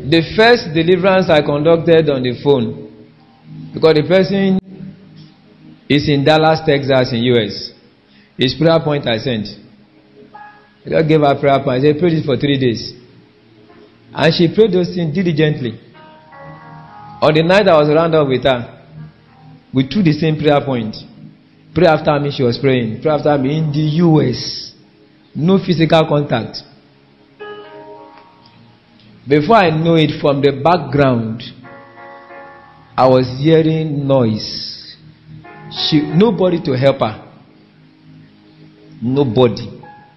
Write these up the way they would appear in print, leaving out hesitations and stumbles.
The first deliverance I conducted on the phone, because the person is in Dallas, Texas, in US. His prayer point I sent. I just gave her prayer point. I said, pray this for 3 days. And she prayed those things diligently. On the night I was round up with her, we took the same prayer point. Pray after me, she was praying. Pray after me in the US. No physical contact. Before I know it, from the background, I was hearing noise. Nobody to help her. Nobody.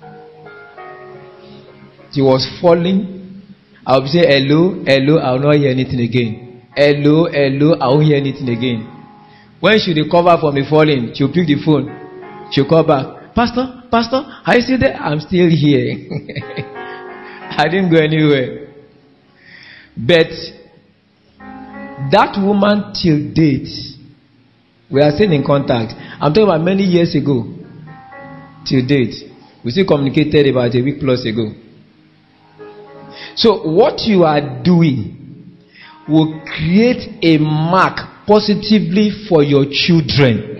She was falling. I would say, hello, hello, I will not hear anything again. Hello, hello, I won't hear anything again. When she recover from the falling, she'll pick the phone. She'll call back. Pastor, are you still there? I'm still here. I didn't go anywhere. But that woman till date, we are still in contact. I'm talking about many years ago. Till date. We still communicated about a week plus ago. So what you are doing will create a mark positively for your children.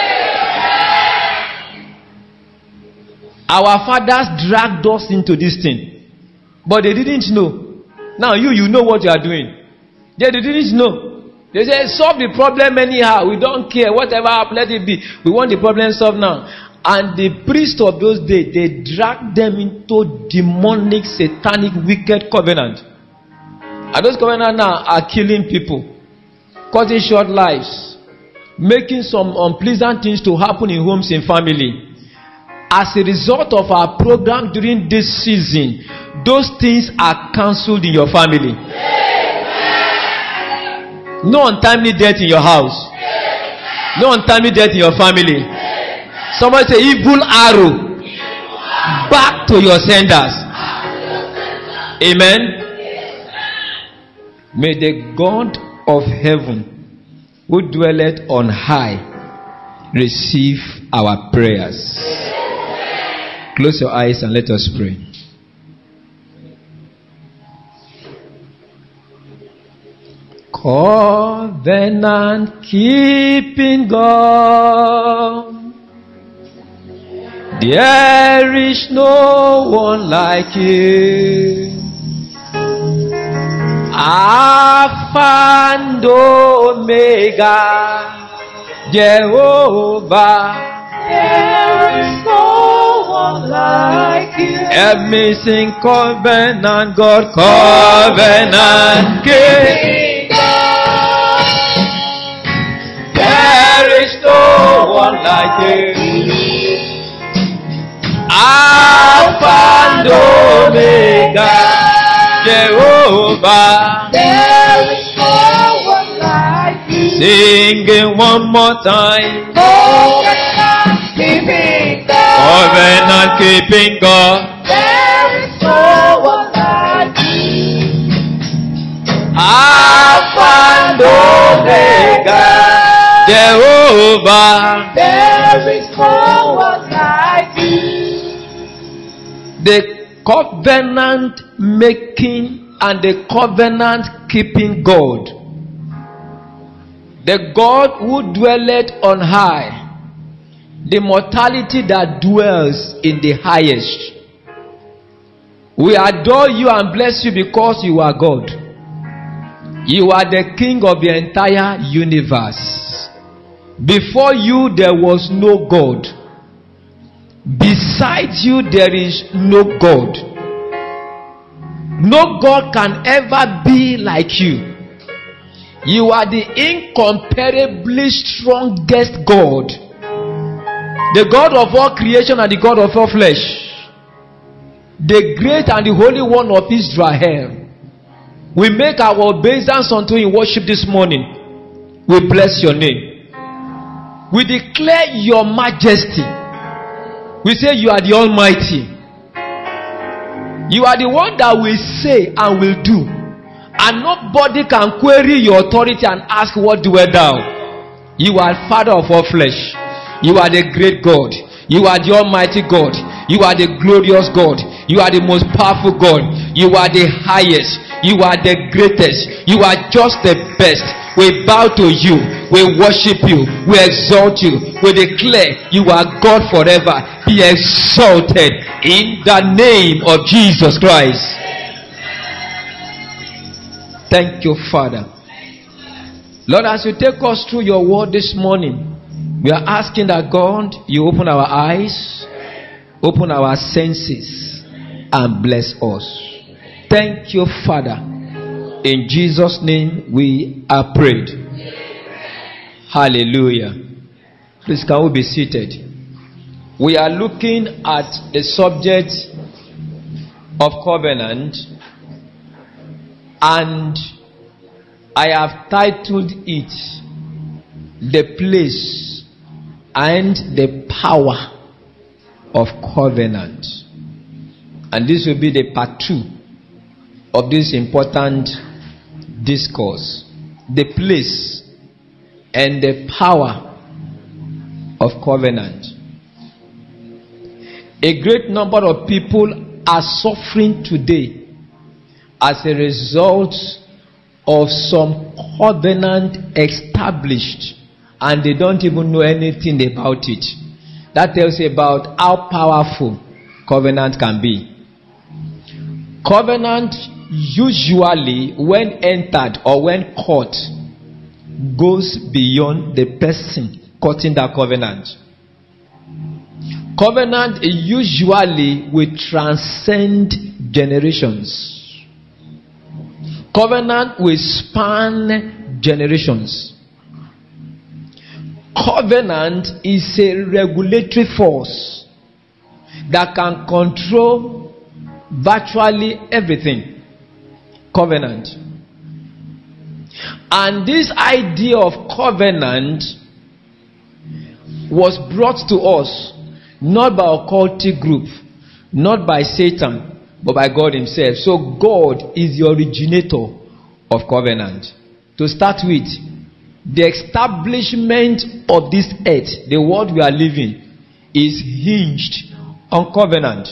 Our fathers dragged us into this thing, but they didn't know. Now you know what you are doing. They didn't know. They said, solve the problem anyhow. We don't care. Whatever happened, let it be. We want the problem solved now. And the priests of those days, they dragged them into demonic, satanic, wicked covenant. And those covenants now are killing people, cutting short lives, making some unpleasant things to happen in homes and family. As a result of our program during this season, those things are cancelled in your family. No untimely death in your house. No untimely death in your family. Somebody say, evil arrow back to your senders. Amen. May the God of heaven, who dwelleth on high, receive our prayers. Close your eyes and let us pray. Covenant keeping God, there is no one like you. Alpha and Omega, Jehovah, there is no one like you. Amazing covenant God, covenant keeping God, there is no one like you. Alpha and Omega, Jehovah, there is no one like you. Sing it one more time. Covenant keeping God, covenant keeping God, there is no one like you. Alpha and Omega, Jehovah, there is no one like you. The covenant making and the covenant keeping God, the God who dwelleth on high, the mortality that dwells in the highest. We adore you and bless you because you are God. You are the King of the entire universe. Before you there was no God. Beside you there is no God. No God can ever be like you. You are the incomparably strongest God, the God of all creation and the God of all flesh, the great and the Holy One of Israel. We make our obeisance unto you in worship this morning. We bless your name. We declare your majesty. We say you are the Almighty. You are the one that will say and will do, and nobody can query your authority and ask, what doest thou? You are Father of all flesh. You are the great God. You are the Almighty God. You are the glorious God. You are the most powerful God. You are the highest. You are the greatest. You are just the best. We bow to you. We worship you. We exalt you. We declare you are God forever. Be exalted in the name of Jesus Christ. Thank you, Father. Lord, as you take us through your word this morning, we are asking that God, you open our eyes, open our senses, and bless us. Thank you, Father. In Jesus' name we are prayed. Hallelujah. Please, can we be seated? We are looking at the subject of covenant, and I have titled it The Place and the Power of Covenant. And this will be the part 2 of this important discourse. The place and the power of covenant. A great number of people are suffering today as a result of some covenant established, and they don't even know anything about it. That tells you about how powerful covenant can be. Covenant usually, when entered or when caught, goes beyond the person cutting that covenant. Covenant usually will transcend generations. Covenant will span generations. Covenant is a regulatory force that can control virtually everything. Covenant. And this idea of covenant was brought to us not by a cultic group, not by Satan, but by God himself. So God is the originator of covenant. To start with, the establishment of this earth, the world we are living, is hinged on covenant.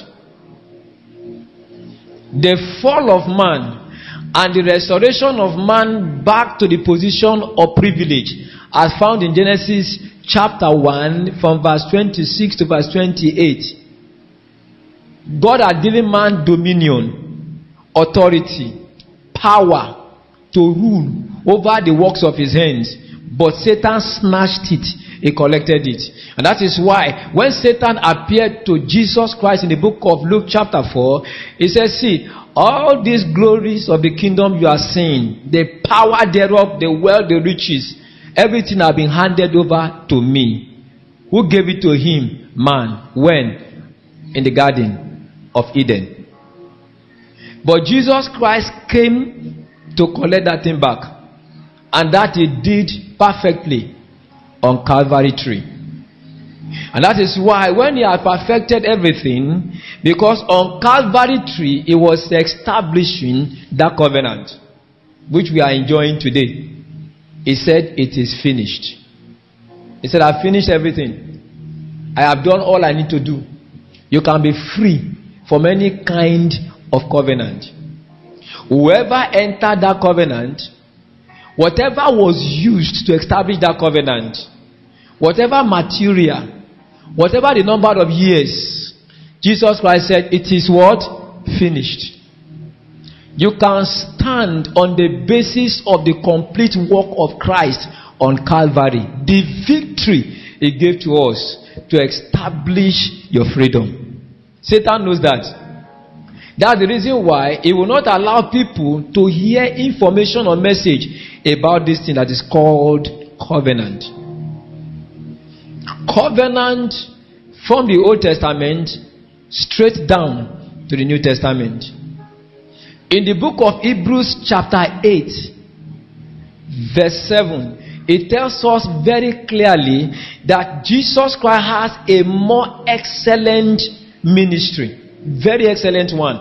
The fall of man and the restoration of man back to the position of privilege, as found in Genesis chapter 1 from verse 26 to verse 28. God had given man dominion, authority, power to rule over the works of his hands, but Satan snatched it. He collected it. And that is why when Satan appeared to Jesus Christ in the book of Luke chapter 4, he says, see, all these glories of the kingdom you are seeing, the power thereof, the wealth, the riches, everything have been handed over to me. Who gave it to him? Man. When? In the Garden of Eden. But Jesus Christ came to collect that thing back. And that he did perfectly on Calvary tree. And that is why when he had perfected everything, because on Calvary tree he was establishing that covenant which we are enjoying today. He said, it is finished. He said, I've finished everything. I have done all I need to do. You can be free from any kind of covenant. Whoever entered that covenant, whatever was used to establish that covenant, whatever material, whatever the number of years, Jesus Christ said, it is what? Finished. You can stand on the basis of the complete work of Christ on Calvary. The victory he gave to us to establish your freedom. Satan knows that. That's the reason why he will not allow people to hear information or message about this thing that is called covenant. Covenant from the Old Testament straight down to the New Testament. In the book of Hebrews chapter 8 verse 7, it tells us very clearly that Jesus Christ has a more excellent ministry. Very excellent one.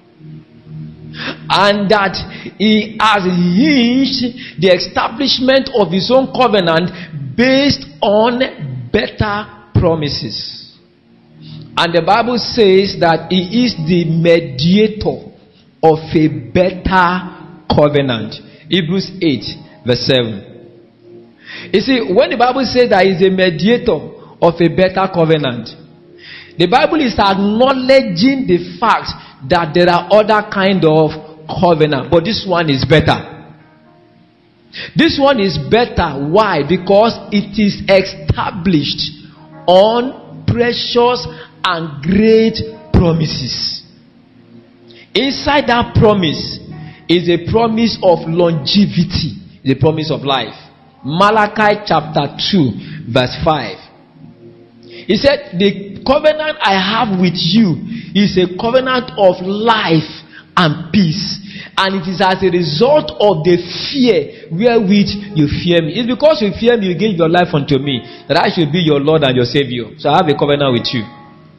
And that he has hinged the establishment of his own covenant based on better promises. And the Bible says that he is the mediator of a better covenant. Hebrews 8 verse 7. You see, when the Bible says that he is a mediator of a better covenant, the Bible is acknowledging the fact that there are other kind of covenant, but this one is better. This one is better. Why? Because it is established on precious and great promises. Inside that promise is a promise of longevity, the promise of life. Malachi chapter 2 verse 5. He said, the covenant I have with you is a covenant of life and peace. And it is as a result of the fear wherewith you fear me. It's because you fear me, you give your life unto me, that I should be your Lord and your Savior. So I have a covenant with you.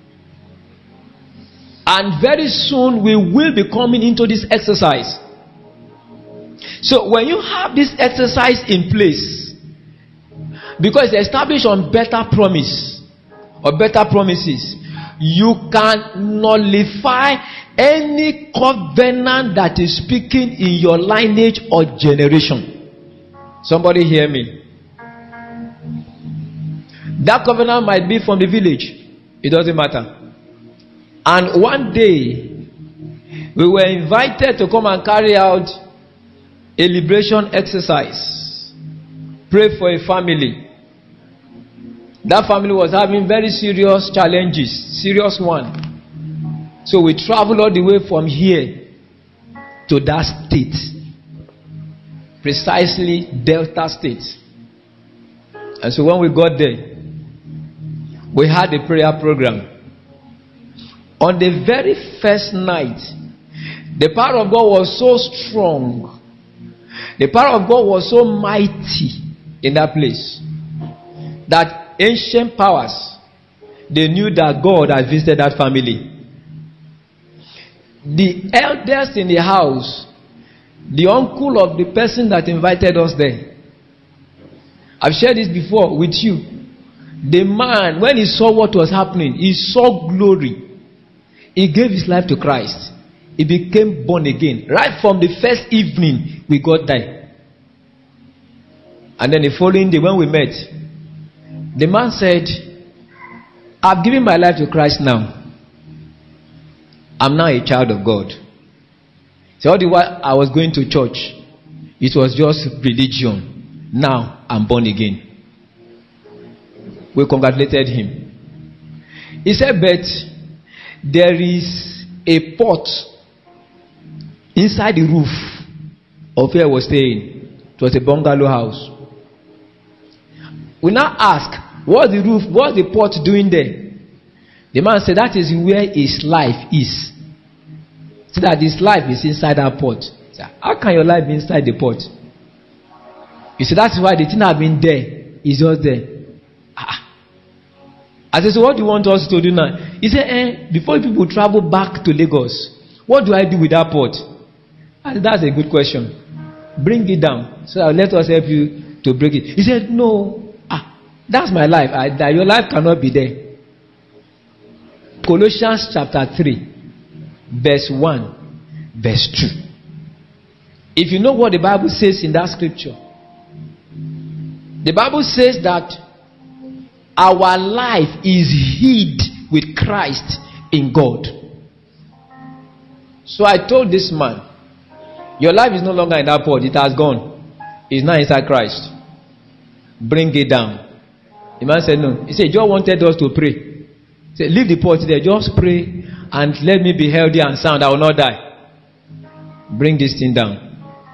And very soon we will be coming into this exercise. So when you have this exercise in place, because it's established on better promise or better promises, you can nullify any covenant that is speaking in your lineage or generation. Somebody hear me. That covenant might be from the village. It doesn't matter. And one day, we were invited to come and carry out a liberation exercise. Pray for a family. That family was having very serious challenges. Serious one. So we traveled all the way from here to that state. Precisely Delta State. And so when we got there, we had a prayer program. On the very first night, the power of God was so strong. The power of God was so mighty in that place that ancient powers, they knew that God had visited that family. The elders in the house, the uncle of the person that invited us there, I've shared this before with you. The man, when he saw what was happening, he saw glory. He gave his life to Christ. He became born again. Right from the first evening we got there. And then the following day when we met, the man said, I've given my life to Christ now. I'm now a child of God. So all the while I was going to church, it was just religion. Now I'm born again. We congratulated him. He said, but there is a pot inside the roof of where I was staying. It was a bungalow house. We now ask, what's the pot doing there? The man said, that is where his life is. So that his life is inside that pot. So how can your life be inside the pot? You see, that's why the thing has been there is just there. I said, so what do you want us to do now? He said, before people travel back to Lagos, what do I do with that pot? I said, that's a good question. Bring it down. So let us help you to break it. He said, no. That's my life. Your life cannot be there. Colossians chapter 3, verse 1, verse 2. If you know what the Bible says in that scripture, the Bible says that our life is hid with Christ in God. So I told this man, your life is no longer in that pot. It has gone. It's now inside Christ. Bring it down. The man said no. He said, John wanted us to pray. He said, leave the pot there. Just pray and let me be healthy and sound. I will not die. Bring this thing down.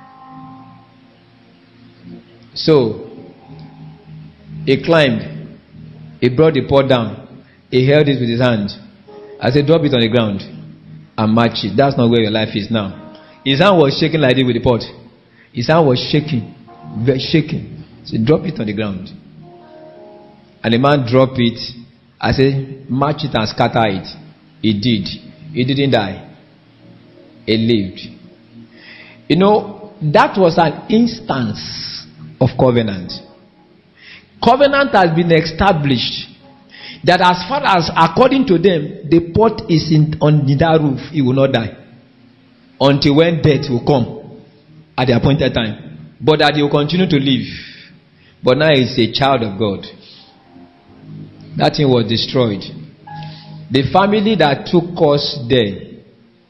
So he climbed. He brought the pot down. He held it with his hand. I said, drop it on the ground and match it. That's not where your life is now. His hand was shaking like this with the pot. His hand was shaking. Very shaking. So drop it on the ground. And the man dropped it. I said, match it and scatter it. He did. He didn't die. He lived. You know, that was an instance of covenant. Covenant has been established that as far as according to them the pot is on that roof, he will not die until when death will come at the appointed time, but that he will continue to live. But now he's a child of God. That thing was destroyed. The family that took us there,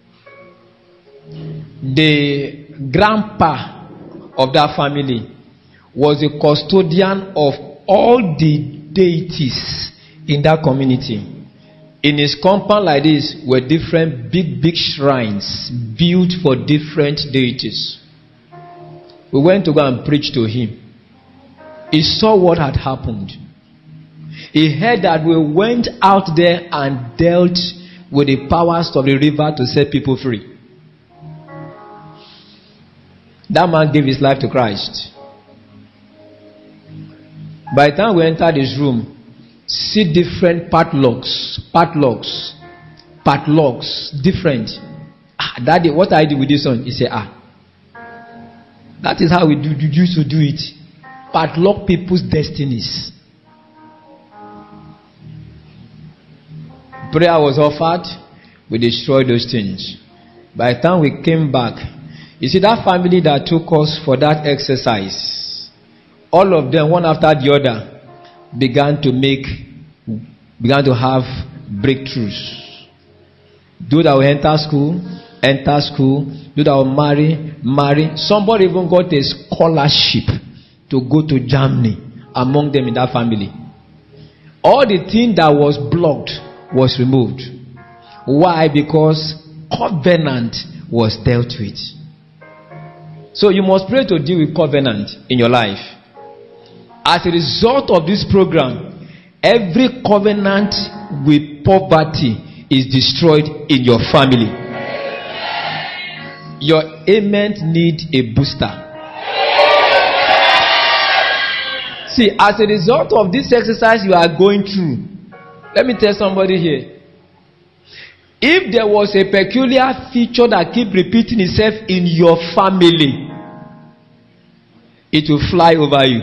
the grandpa of that family was the custodian of all the deities in that community. In his compound like this were different big shrines built for different deities. We went to go and preach to him. He saw what had happened. He heard that we went out there and dealt with the powers of the river to set people free. That man gave his life to Christ. By the time we entered his room, see different padlocks, different. Daddy, what I do with this one? He said, that is how we used to do it. Padlock people's destinies. Prayer was offered. We destroyed those things. By the time we came back, you see that family that took us for that exercise, all of them, one after the other, began to have breakthroughs. Those that will enter school. Those that will marry. Somebody even got a scholarship to go to Germany among them in that family. All the thing that was blocked was removed. Why? Because covenant was dealt with. So you must pray to deal with covenant in your life. As a result of this program, every covenant with poverty is destroyed in your family. Your amen need a booster. See, as a result of this exercise you are going through, let me tell somebody here. If there was a peculiar feature that keeps repeating itself in your family, it will fly over you.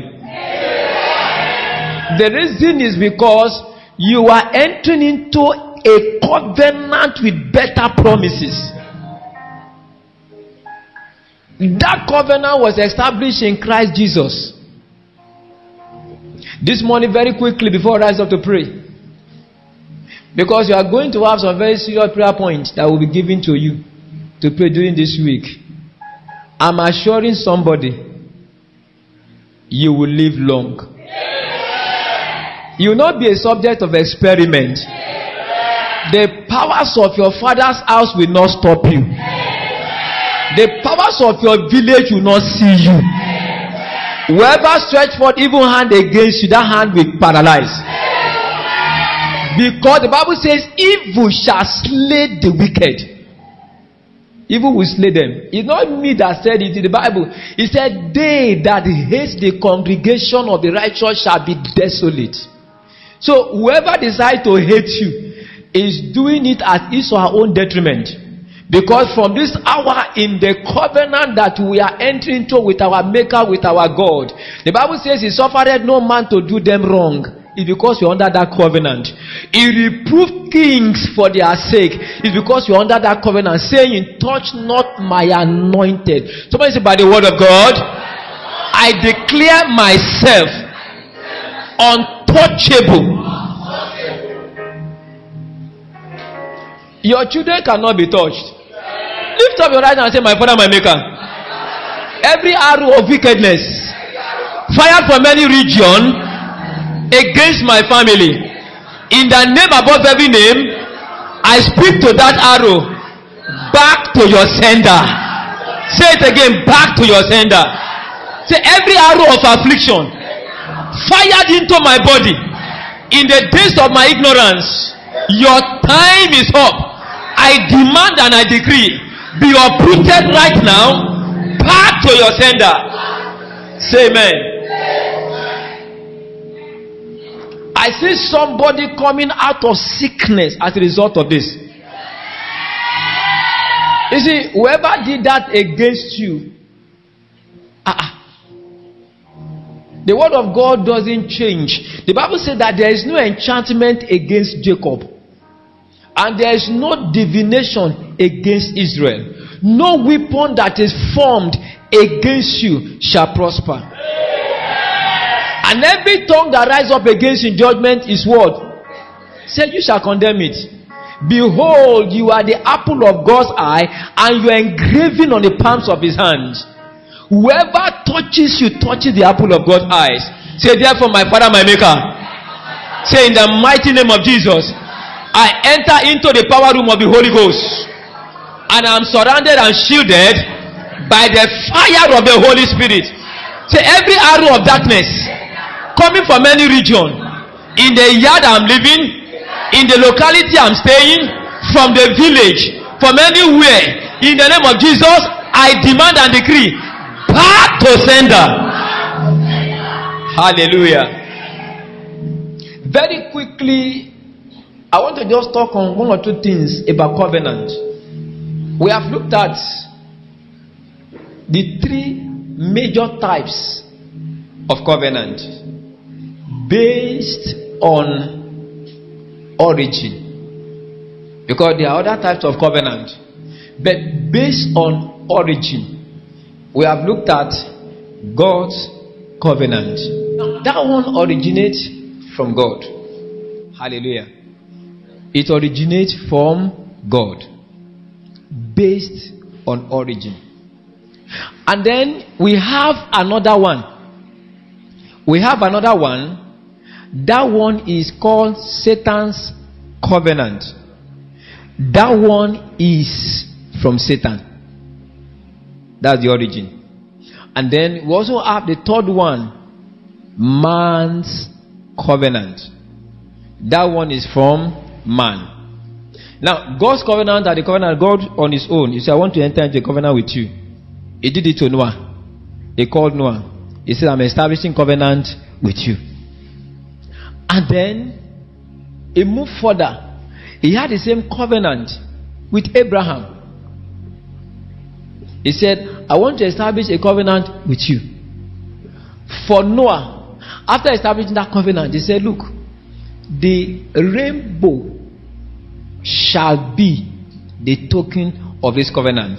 The reason is because you are entering into a covenant with better promises. That covenant was established in Christ Jesus. This morning, very quickly, before I rise up to pray, because you are going to have some very serious prayer points that will be given to you to pray during this week. I'm assuring somebody, you will live long. You will not be a subject of experiment. The powers of your father's house will not stop you. The powers of your village will not see you. Whoever stretch forth evil hand against you, that hand will paralyze. Because the Bible says, evil shall slay the wicked. Evil will slay them. It's not me that said it in the Bible. It said, they that hate the congregation of the righteous shall be desolate. So whoever decides to hate you is doing it at his or her own detriment. Because from this hour in the covenant that we are entering into with our Maker, with our God, the Bible says he suffered no man to do them wrong. It's because you're under that covenant. He reproved kings for their sake. It's because you're under that covenant, saying, touch not my anointed. Somebody say, by the word of God, I declare myself untouchable. Your children cannot be touched. Lift up your right hand and say, my Father, my Maker. Every arrow of wickedness fired from any region against my family, in the name above every name, I speak to that arrow, back to your sender. Say it again, back to your sender. Say, every arrow of affliction fired into my body in the days of my ignorance, your time is up. I demand and I decree, be uprooted right now, back to your sender. Say amen. I see somebody coming out of sickness as a result of this. You see, whoever did that against you, the word of God doesn't change. The Bible says that there is no enchantment against Jacob, and there is no divination against Israel. No weapon that is formed against you shall prosper. And every tongue that rises up against you in judgment is what? Say, you shall condemn it. Behold, you are the apple of God's eye, and you are engraven on the palms of his hands. Whoever touches you touches the apple of God's eyes. Say, therefore, my Father, my Maker. Say, in the mighty name of Jesus, I enter into the power room of the Holy Ghost, and I am surrounded and shielded by the fire of the Holy Spirit. Say, every arrow of darkness coming from any region, in the yard I'm living, in the locality I'm staying, from the village, from anywhere, in the name of Jesus, I demand and decree, back to sender. Hallelujah. Very quickly, I want to just talk on one or two things about covenant. We have looked at the three major types of covenant based on origin, because there are other types of covenant, but based on origin, we have looked at God's covenant. That one originates from God. Hallelujah. It originates from God based on origin. And then we have another one. That one is called Satan's covenant. That one is from Satan. That's the origin. And then we also have the third one, man's covenant. That one is from man. Now, God's covenant and the covenant of God on his own. He said, I want to enter into a covenant with you. He did it to Noah. He called Noah. He said, I'm establishing covenant with you. And then he moved further. He had the same covenant with Abraham. He said, I want to establish a covenant with you. For Noah, after establishing that covenant, he said, look, the rainbow shall be the token of this covenant.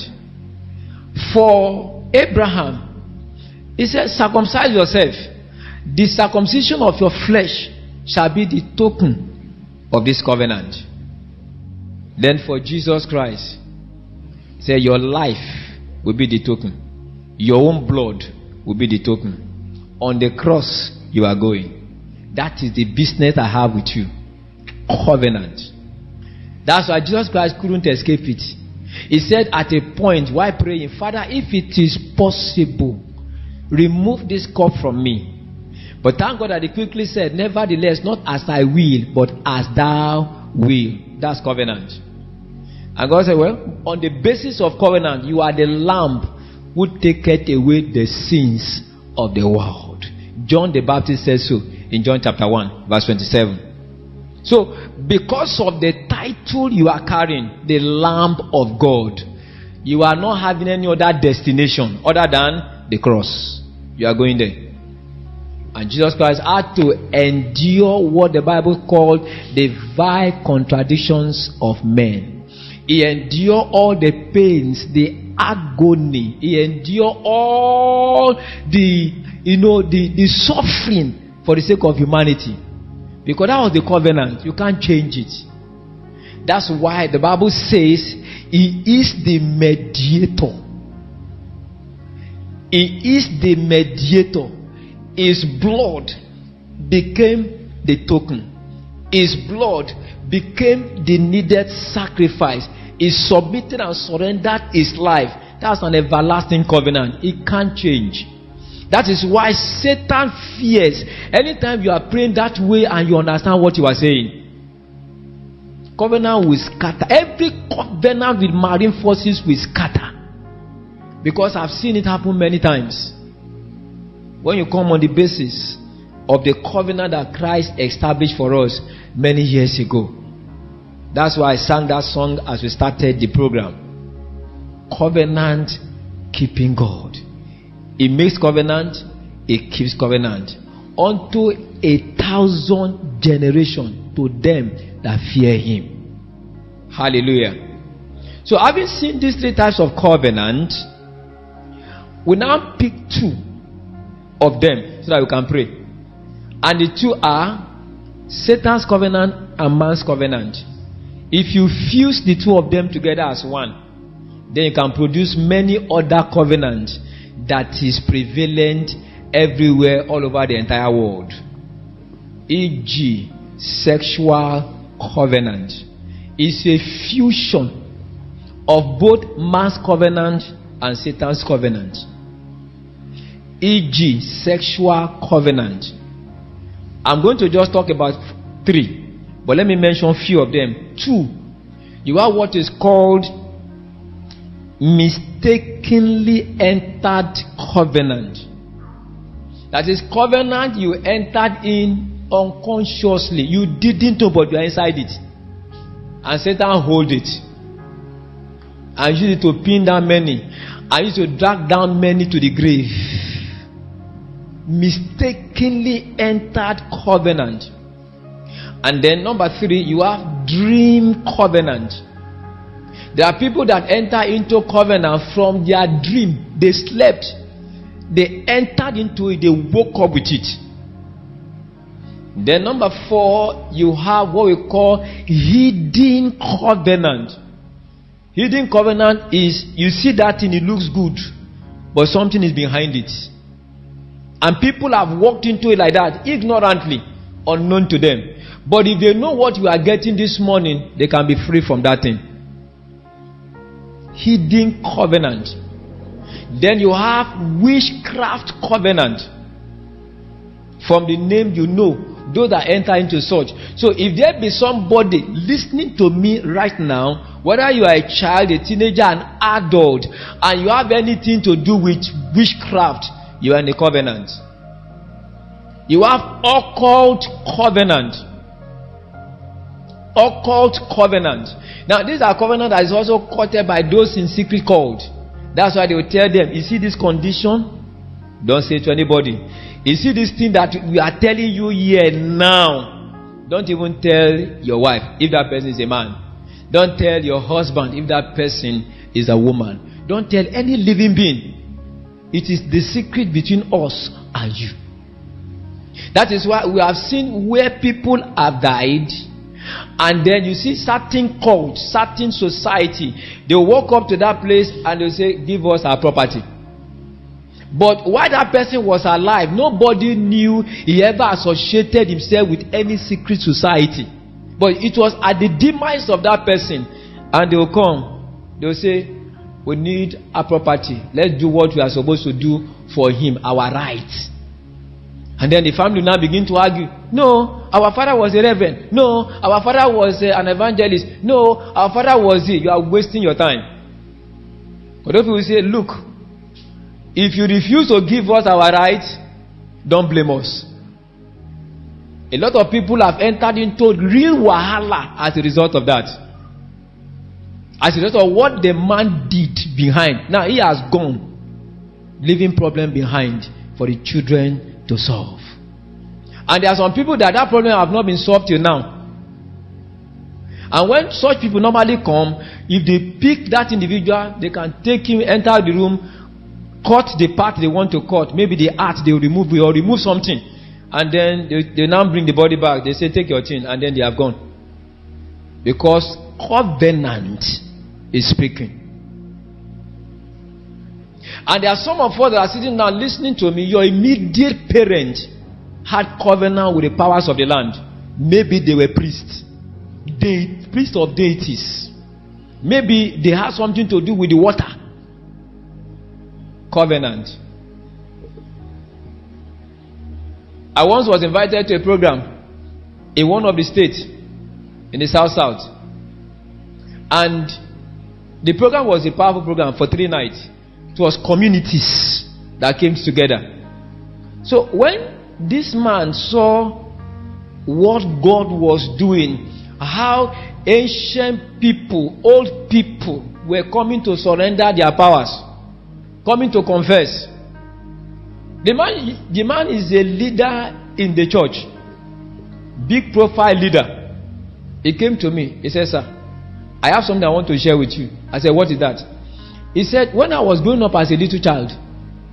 For Abraham, he said, circumcise yourself. The circumcision of your flesh shall be the token of this covenant. Then for Jesus Christ, he said, your life will be the token. Your own blood will be the token. On the cross you are going. That is the business I have with you. Covenant. That's why Jesus Christ couldn't escape it. He said at a point while praying, Father, if it is possible, remove this cup from me. But thank God that he quickly said, nevertheless, not as I will, but as thou will. That's covenant. And God said, well, on the basis of covenant, you are the lamb who taketh away the sins of the world. John the Baptist says so in John chapter 1, verse 27. So, because of the title you are carrying, the Lamb of God, you are not having any other destination other than the cross. You are going there. And Jesus Christ had to endure what the Bible called the vile contradictions of men. He endured all the pains, the agony. He endured all the suffering for the sake of humanity. Because that was the covenant. You can't change it. That's why the Bible says he is the mediator. He is the mediator. His blood became the token. His blood became the needed sacrifice. He submitted and surrendered his life. That's an everlasting covenant. It can't change. That is why Satan fears anytime you are praying that way and you understand what you are saying. Covenant will scatter. Every covenant with marine forces will scatter. Because I've seen it happen many times. When you come on the basis of the covenant that Christ established for us many years ago. That's why I sang that song as we started the program. Covenant keeping God. He makes covenant, he keeps covenant unto 1,000 generations to them that fear him. Hallelujah. So having seen these three types of covenant, We now pick 2 of them so that we can pray. And the 2 are Satan's covenant and man's covenant. If you fuse the 2 of them together as one, then you can produce many other covenants that is prevalent everywhere, all over the entire world. E.g., sexual covenant is a fusion of both man's covenant and Satan's covenant. E.g., sexual covenant. I'm going to just talk about 3, but let me mention a few of them. 2, you have what is called mistakenly entered covenant. That is covenant you entered in unconsciously. You didn't know, but you are inside it. And Satan hold it. And use it to pin down many. And use to drag down many to the grave. Mistakenly entered covenant. And then number 3, you have dream covenant. There are people that enter into covenant from their dream. They slept. They entered into it. They woke up with it. Then number 4, you have what we call hidden covenant. Hidden covenant is, you see that thing, it looks good, but something is behind it. And people have walked into it like that, ignorantly, unknown to them. But if they know what you are getting this morning, they can be free from that thing. Hidden covenant. Then you have witchcraft covenant. From the name, you know those that enter into such. So if there be somebody listening to me right now, whether you are a child, a teenager, an adult, and you have anything to do with witchcraft, you are in a covenant. You have occult covenant. Occult covenant. Now these are covenant that is also quoted by those in secret cult. That's why they will tell them, you see this condition, don't say it to anybody. You see this thing that we are telling you here now, don't even tell your wife if that person is a man. Don't tell your husband if that person is a woman. Don't tell any living being. It is the secret between us and you. That is why we have seen where people have died, and then you see certain cults, certain society, they walk up to that place and they say, give us our property. But while that person was alive, nobody knew he ever associated himself with any secret society. But it was at the demise of that person, and they will come, they will say, we need our property. Let's do what we are supposed to do for him, our rights. And then the family now begin to argue. No, our father was a reverend. No, our father was an evangelist. No, our father was it. You are wasting your time. But those people say, look, if you refuse to give us our rights, don't blame us. A lot of people have entered into real wahala as a result of that. As a result of what the man did behind. Now he has gone, leaving problem behind for the children to solve. And there are some people that problem have not been solved till now. And when such people normally come, if they pick that individual, they can take him, enter the room, cut the part they want to cut. Maybe the art they will remove, or remove something. And then they now bring the body back. They say, take your thing, and then they have gone. Because covenant is speaking. And there are some of us that are sitting now listening to me. Your immediate parent had covenant with the powers of the land. Maybe they were priests. Priests of deities. Maybe they had something to do with the water. Covenant. I once was invited to a program in one of the states in the South. And the program was a powerful program for 3 nights. It was communities that came together. So when this man saw what God was doing, how ancient people, old people were coming to surrender their powers, coming to confess. The man is a leader in the church, big profile leader. He came to me. He said, sir, I have something I want to share with you. I said, what is that? He said, when I was growing up as a little child,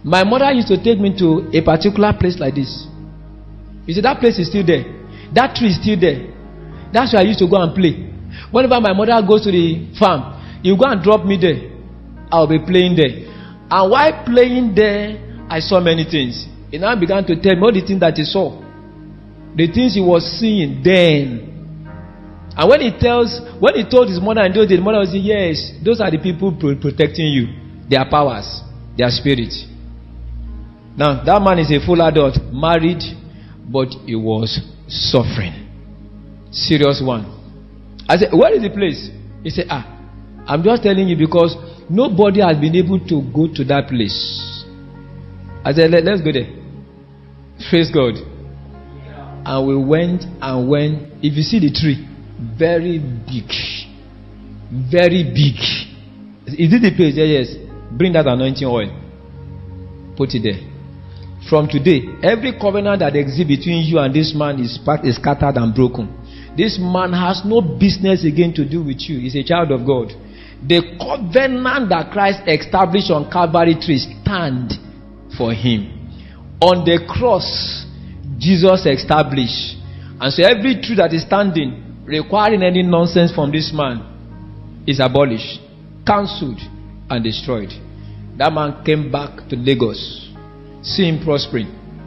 My mother used to take me to a particular place like this. You see, that place is still there. That tree is still there. That's where I used to go and play. Whenever my mother goes to the farm, you go and drop me there. I'll be playing there. And while playing there, I saw many things. He now began to tell me all the things that he saw. The things he was seeing then. And when he told his mother and those, the mother was saying, yes, those are the people protecting you. Their powers, their spirit. Now, that man is a full adult, married, but he was suffering. Serious one. I said, where is the place? He said, I'm just telling you because nobody has been able to go to that place. I said, let's go there. Praise God. And we went. If you see the tree, very big. Very big. Is it the place? Yes. Bring that anointing oil. Put it there. From today, every covenant that exists between you and this man is scattered and broken. This man has no business again to do with you. He's a child of God. The covenant that Christ established on Calvary tree stand for him. On the cross, Jesus established. And so every truth that is standing, requiring any nonsense from this man, is abolished, cancelled, and destroyed. That man came back to Lagos. See him prospering.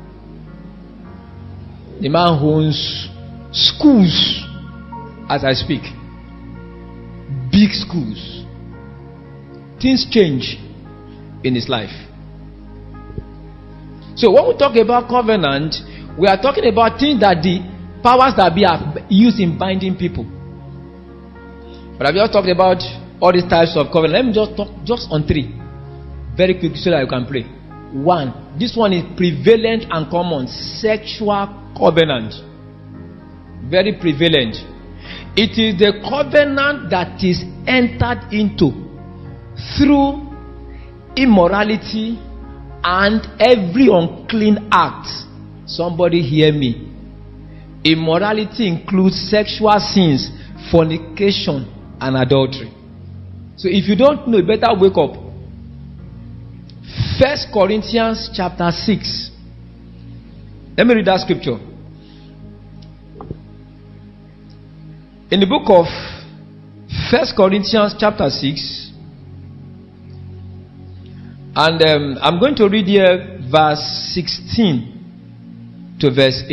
The man owns schools as I speak. Big schools. Things change in his life. So when we talk about covenant, we are talking about things that the powers that be are used in binding people. But I've just talked about all these types of covenant. Let me just talk just on three very quickly so that you can pray. One, this one is prevalent and common. Sexual covenant. Very prevalent. It is the covenant that is entered into through immorality and every unclean act. Somebody hear me. Immorality includes sexual sins, fornication, and adultery. So if you don't know, you better wake up. 1 Corinthians chapter 6. Let me read that scripture. In the book of 1 Corinthians chapter 6, and I'm going to read here verse 16 to verse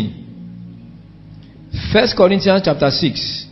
18. 1 Corinthians chapter 6,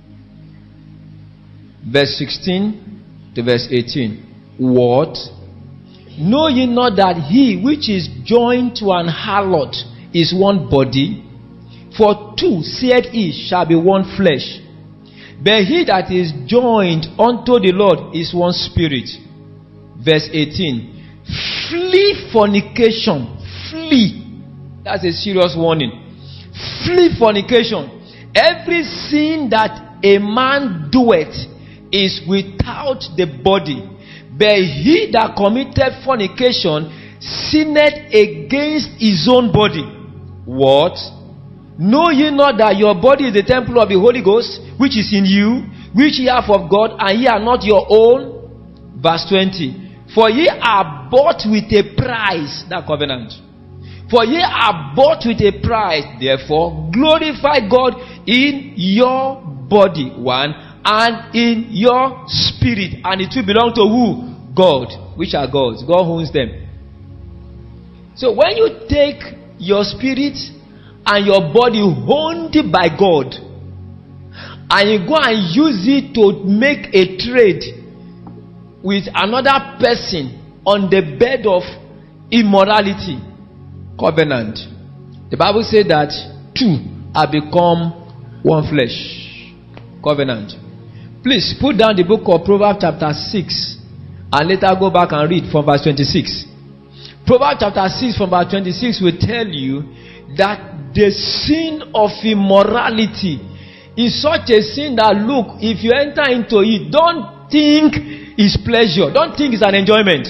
verse 16 to verse 18. What? Know ye not that he which is joined to an harlot is one body? For two, said he, shall be one flesh. But he that is joined unto the Lord is one spirit. Verse 18. Flee fornication. Flee. That's a serious warning. Flee fornication. Every sin that a man doeth is without the body. But he that committed fornication sinned against his own body. What? Know ye not that your body is the temple of the Holy Ghost, which is in you, which ye have of God, and ye are not your own? Verse 20. For ye are bought with a price. That covenant. For ye are bought with a price. Therefore, glorify God in your body. One. And in your spirit. And it will belong to who? God. Which are God's. God owns them. So when you take your spirit and your body owned by God, and you go and use it to make a trade with another person on the bed of immorality, covenant. The Bible says that two are become one flesh. Covenant. Please put down the book of Proverbs chapter 6 and later go back and read from verse 26. Proverbs chapter 6 from verse 26 will tell you that the sin of immorality is such a sin that, look, if you enter into it, don't think it's pleasure. Don't think it's an enjoyment.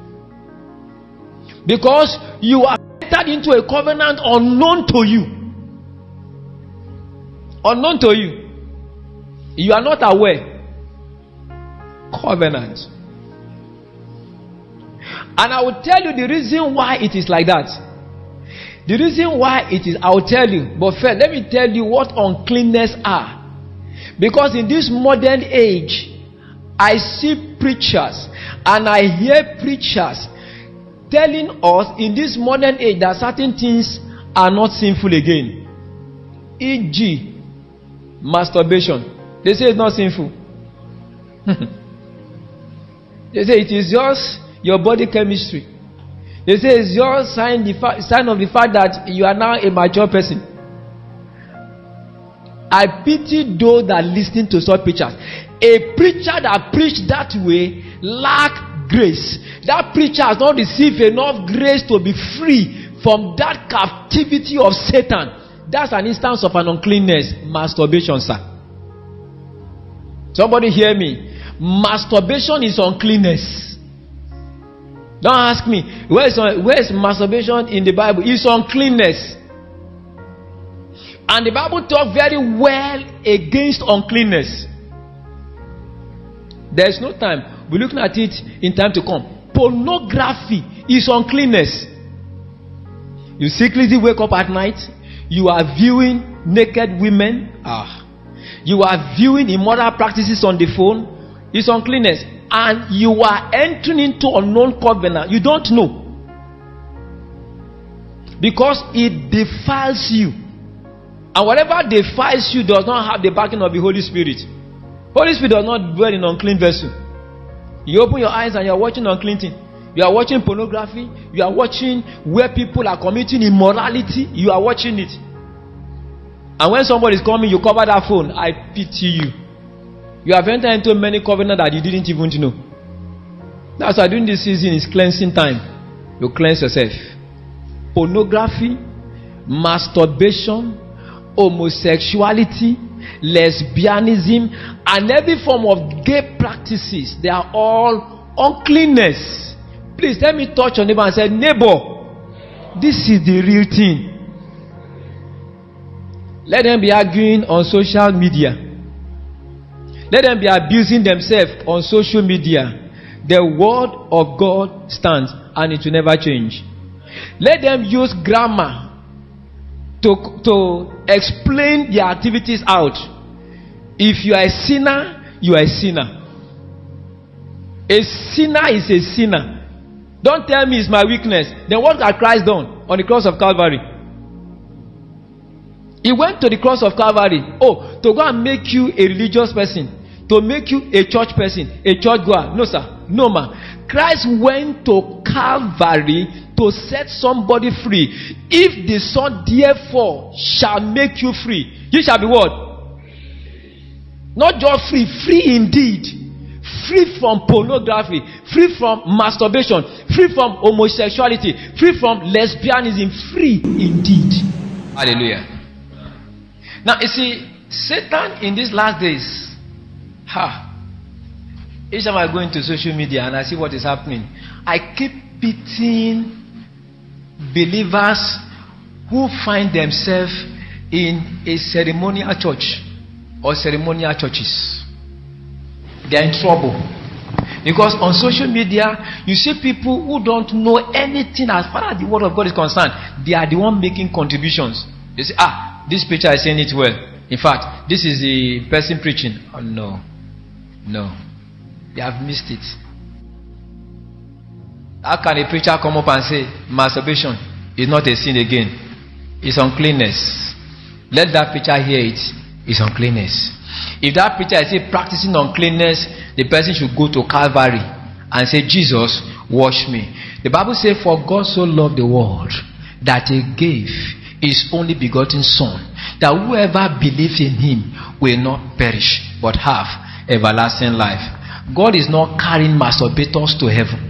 Because you are entered into a covenant unknown to you. Unknown to you. You are not aware. Covenant. And I will tell you the reason why it is like that. The reason why it is, I will tell you. But first, let me tell you what uncleanness are. Because in this modern age, I see preachers and I hear preachers telling us in this modern age that certain things are not sinful again. E.g., masturbation. They say it's not sinful. They say it is just your body chemistry. They say it's your sign of the fact that you are now a mature person. I pity those that listen to such preachers. A preacher that preached that way lack grace. That preacher has not received enough grace to be free from that captivity of Satan. That's an instance of an uncleanness. Masturbation, sir. Somebody hear me. Masturbation is uncleanness. Don't ask me, where is masturbation in the Bible? It's uncleanness. And the Bible talks very well against uncleanness. There is no time. We're looking at it in time to come. Pornography is uncleanness. You secretly wake up at night. You are viewing naked women. You are viewing immoral practices on the phone. It's uncleanness. And you are entering into unknown covenant. You don't know. Because it defiles you. And whatever defiles you does not have the backing of the Holy Spirit. Holy Spirit does not dwell in unclean vessel. You open your eyes and you are watching unclean thing. You are watching pornography. You are watching where people are committing immorality. You are watching it. And when somebody is coming, you cover that phone. I pity you. You have entered into many covenants that you didn't even know. That's why during this season is cleansing time. You cleanse yourself. Pornography, masturbation, homosexuality, lesbianism, and every form of gay practices, they are all uncleanness. Please let me touch your neighbor and say, neighbor, this is the real thing. Let them be arguing on social media. Let them be abusing themselves on social media. The word of God stands and it will never change. Let them use grammar to explain their activities out. If you are a sinner, you are a sinner. A sinner is a sinner. Don't tell me it's my weakness. Then what has Christ done on the cross of Calvary? He went to the cross of Calvary. To go and make you a religious person. To make you a church person, a church goer. No, sir. No, man. Christ went to Calvary to set somebody free. If the Son therefore shall make you free, you shall be what? Not just free, free indeed. Free from pornography, free from masturbation, free from homosexuality, free from lesbianism, free indeed. Hallelujah. Now you see, Satan in these last days, each time I go into social media and I see what is happening, I keep pitying believers who find themselves in a ceremonial church or ceremonial churches. They are in trouble. Because on social media, you see people who don't know anything as far as the word of God is concerned. They are the one making contributions. They say, this preacher is saying it well. In fact, this is the person preaching. Oh, no. No. They have missed it. How can a preacher come up and say masturbation is not a sin again? It's uncleanness. Let that preacher hear it. It's uncleanness. If that preacher is practicing uncleanness, the person should go to Calvary and say, Jesus, wash me. The Bible says, for God so loved the world that he gave his only begotten Son, that whoever believes in him will not perish but have everlasting life. God is not carrying masturbators to heaven.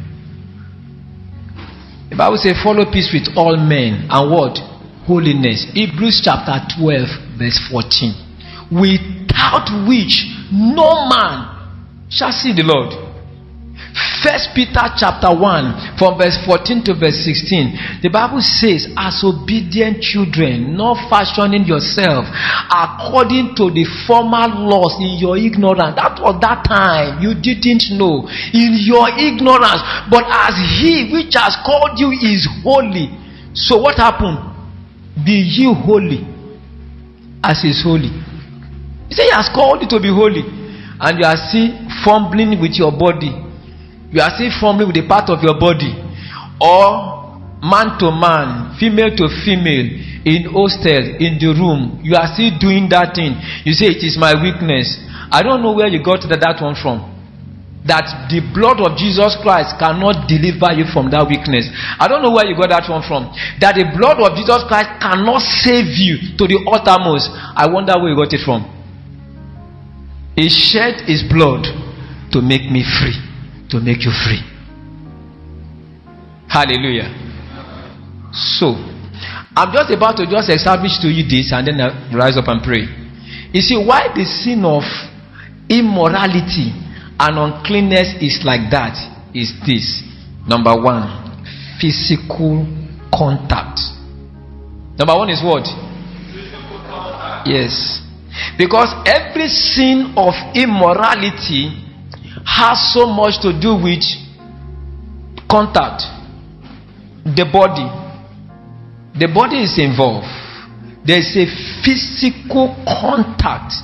The Bible says, follow peace with all men and what? Holiness. Hebrews chapter 12 verse 14. Without which no man shall see the Lord. First Peter chapter 1 from verse 14 to verse 16. The Bible says, as obedient children, not fashioning yourself according to the former laws in your ignorance. That was that time you didn't know, in your ignorance. But as he which has called you is holy. So what happened? Be ye holy as is holy. He said he has called you to be holy, and you are still fumbling with your body. You are still fumbling with a part of your body, or man to man, female to female, in hostel, in the room. You are still doing that thing. You say it is my weakness. I don't know where you got that one from. That the blood of Jesus Christ cannot deliver you from that weakness. I don't know where you got that one from. That the blood of Jesus Christ cannot save you to the uttermost. I wonder where you got it from. He shed his blood to make me free, to make you free. Hallelujah. So, I'm just about to just establish to you this, and then I rise up and pray. You see, why the sin of immorality and uncleanness is like that is this. Number one, physical contact. Number one is what? Physical contact. Yes. Because every sin of immorality has so much to do with contact. The body. The body is involved. There is a physical contact.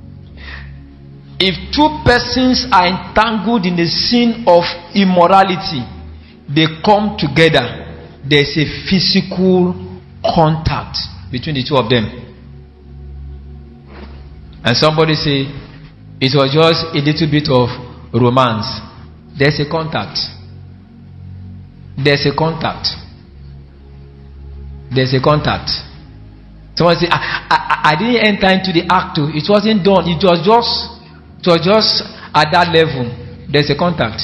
If two persons are entangled in the sin of immorality, they come together. There is a physical contact between the two of them. And somebody say, it was just a little bit of romance. There's a contact. There's a contact. There's a contact. Someone say, I didn't enter into the act. It wasn't done. It was just at that level. There's a contact.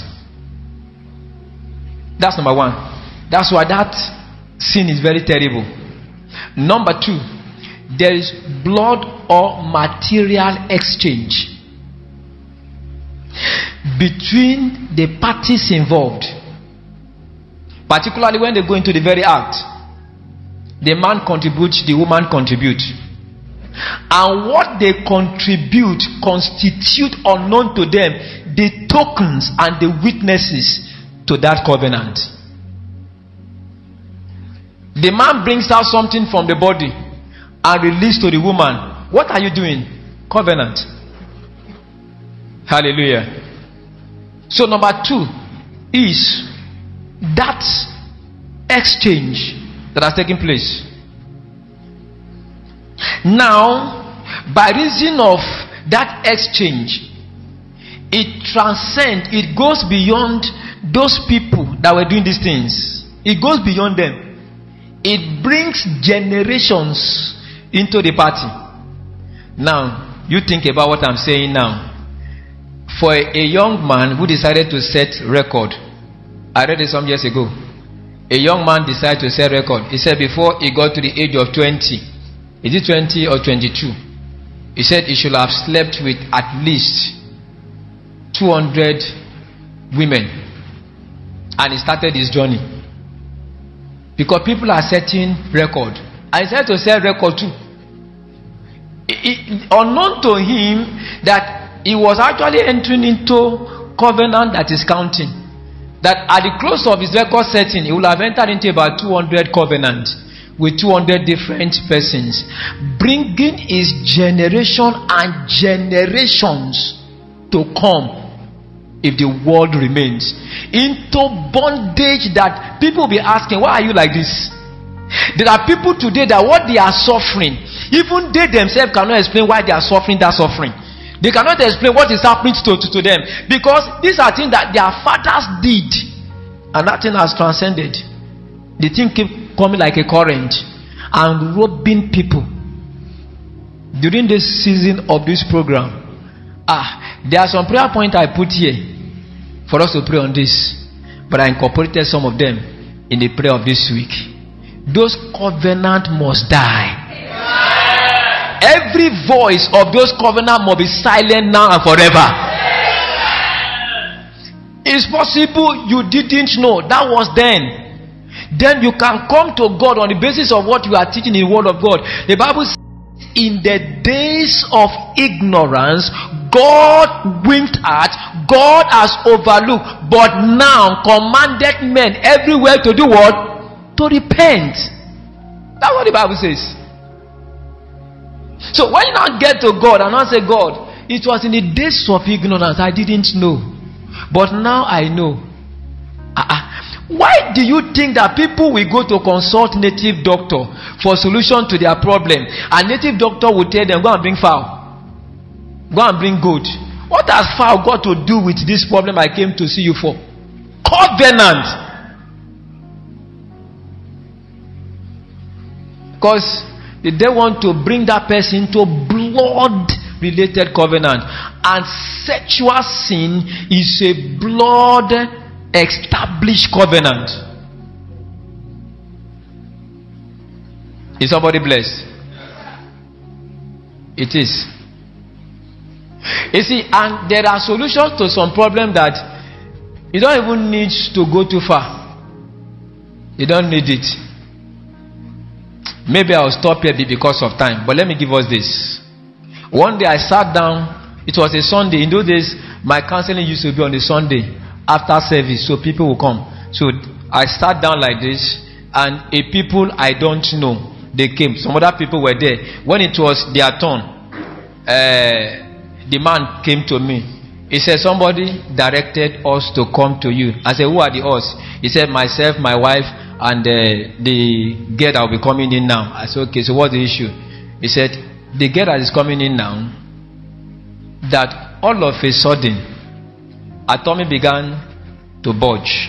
That's number one. That's why that sin is very terrible. Number two, there is blood or material exchange between the parties involved, particularly when they go into the very act. The man contributes, the woman contributes, and what they contribute constitute unknown to them the tokens and the witnesses to that covenant. The man brings out something from the body and release to the woman. What are you doing? Covenant. Hallelujah. So number two is that exchange that has taken place. Now, by reason of that exchange, it transcends, it goes beyond those people that were doing these things. It goes beyond them. It brings generations into the party. Now, you think about what I'm saying now. For a young man who decided to set record, I read it some years ago. A young man decided to set record. He said before he got to the age of 20, is it 20 or 22? He said he should have slept with at least 200 women. And he started his journey. Because people are setting record. And he started to set record too. Unknown to him that he was actually entering into covenant that is counting. That at the close of his record setting, he will have entered into about 200 covenants with 200 different persons, bringing his generation and generations to come, if the world remains, into bondage that people will be asking, why are you like this? There are people today that what they are suffering, even they themselves cannot explain why they are suffering that suffering. They cannot explain what is happening to them, because these are things that their fathers did, and that thing has transcended. The thing keep coming like a current and robbing people. During this season of this program, there are some prayer points I put here for us to pray on this, but I incorporated some of them in the prayer of this week. Those covenants must die. Every voice of those covenants must be silent now and forever. It's possible you didn't know. That was then. Then you can come to God on the basis of what you are teaching in the Word of God. The Bible says, in the days of ignorance, God winked at, God has overlooked, but now commanded men everywhere to do what? To repent. That's what the Bible says. So when you now get to God and now say, God, it was in the days of ignorance I didn't know, but now I know. Why do you think that people will go to consult native doctor for solution to their problem, and native doctor will tell them, go and bring fowl, go and bring goat? What has fowl got to do with this problem I came to see you for? Covenant. Because they want to bring that person to blood related covenant, and sexual sin is a blood established covenant. Is somebody blessed? It is. You see, and there are solutions to some problems that you don't even need to go too far. You don't need it. Maybe I'll stop here because of time, but let me give us this. One day I sat down. It was a Sunday. In those days, my counseling used to be on a Sunday after service, so people will come. So I sat down like this, and a people I don't know, they came. Some other people were there. When it was their turn, the man came to me. He said, somebody directed us to come to you. I said, who are the us? He said, myself, my wife, and the girl that will be coming in now. I said, okay, so what's the issue? He said, the girl that is coming in now, that all of a sudden her tummy began to budge.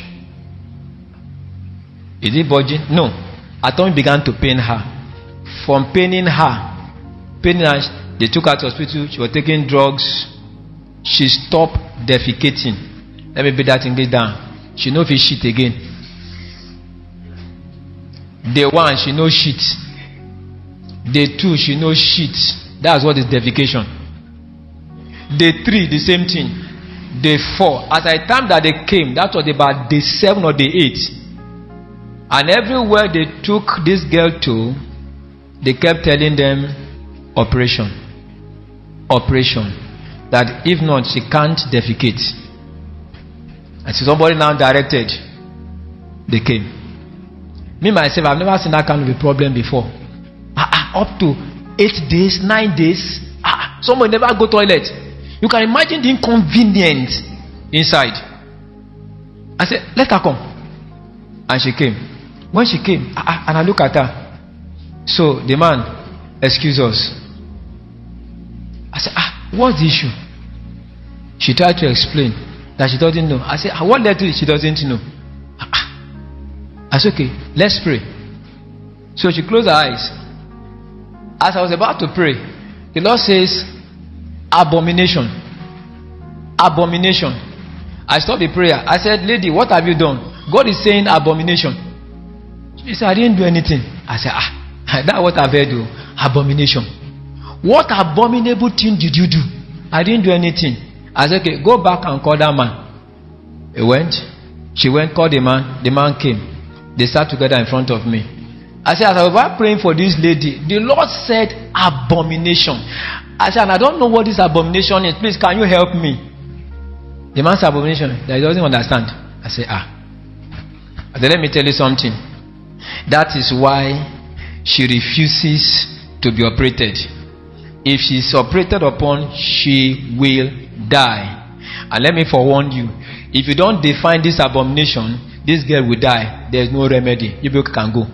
Is it budging? No. Her tummy began to pain her. From paining her, they took her to hospital. She was taking drugs. She stopped defecating. Let me beat that English down. She no fit shit again. Day one, she no shit. Day two, she no shit. That's what is defecation. Day three, the same thing. Day 4, at the time that they came, that was about day 7 or day 8. And everywhere they took this girl to, they kept telling them, operation. Operation. That if not, she can't defecate. And so somebody now directed, they came. Me myself, I've never seen that kind of a problem before. Up to 8 days, 9 days, someone never go toilet. You can imagine the inconvenience inside. I said, let her come. And she came. When she came, and I look at her. So the man, excuse us. I said, what's the issue? She tried to explain that she doesn't know. I said, what led to it? She doesn't know. I said, okay, let's pray. So she closed her eyes. As I was about to pray, the Lord says, abomination. Abomination. I stopped the prayer. I said, lady, what have you done? God is saying abomination. She said, I didn't do anything. I said, that's what I've heard. Abomination. What abominable thing did you do? I didn't do anything. I said, okay, go back and call that man. He went. She went, called the man. The man came. They sat together in front of me. I said, as I was praying for this lady, the Lord said abomination. I said, I don't know what this abomination is. Please, can you help me? The man said abomination. He doesn't understand. I said, I said, let me tell you something. That is why she refuses to be operated. If she is operated upon, she will die. And let me forewarn you, if you don't define this abomination, this girl will die. There is no remedy. You people can go.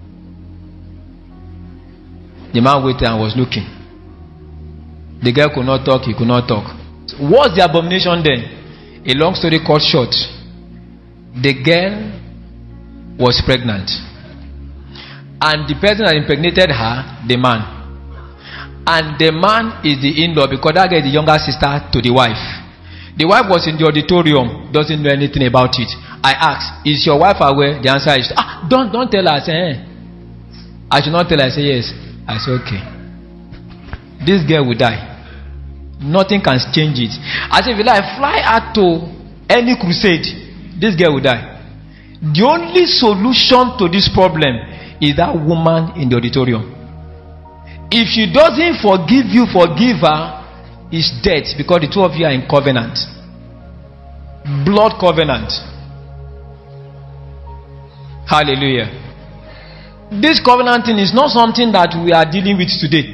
The man waited and was looking. The girl could not talk, he could not talk. What's the abomination then? A long story cut short, the girl was pregnant. And the person that impregnated her, the man. And the man is the in-law, because that girl is the younger sister to the wife. The wife was in the auditorium, doesn't know anything about it. I asked, is your wife aware? The answer is, don't tell her. I say, I should not tell her. I say, yes. I said, okay. This girl will die. Nothing can change it. I said, if you like, fly her to any crusade, this girl will die. The only solution to this problem is that woman in the auditorium. If she doesn't forgive you, forgive her, is death, because the two of you are in covenant. Blood covenant. Hallelujah. This covenant thing is not something that we are dealing with today.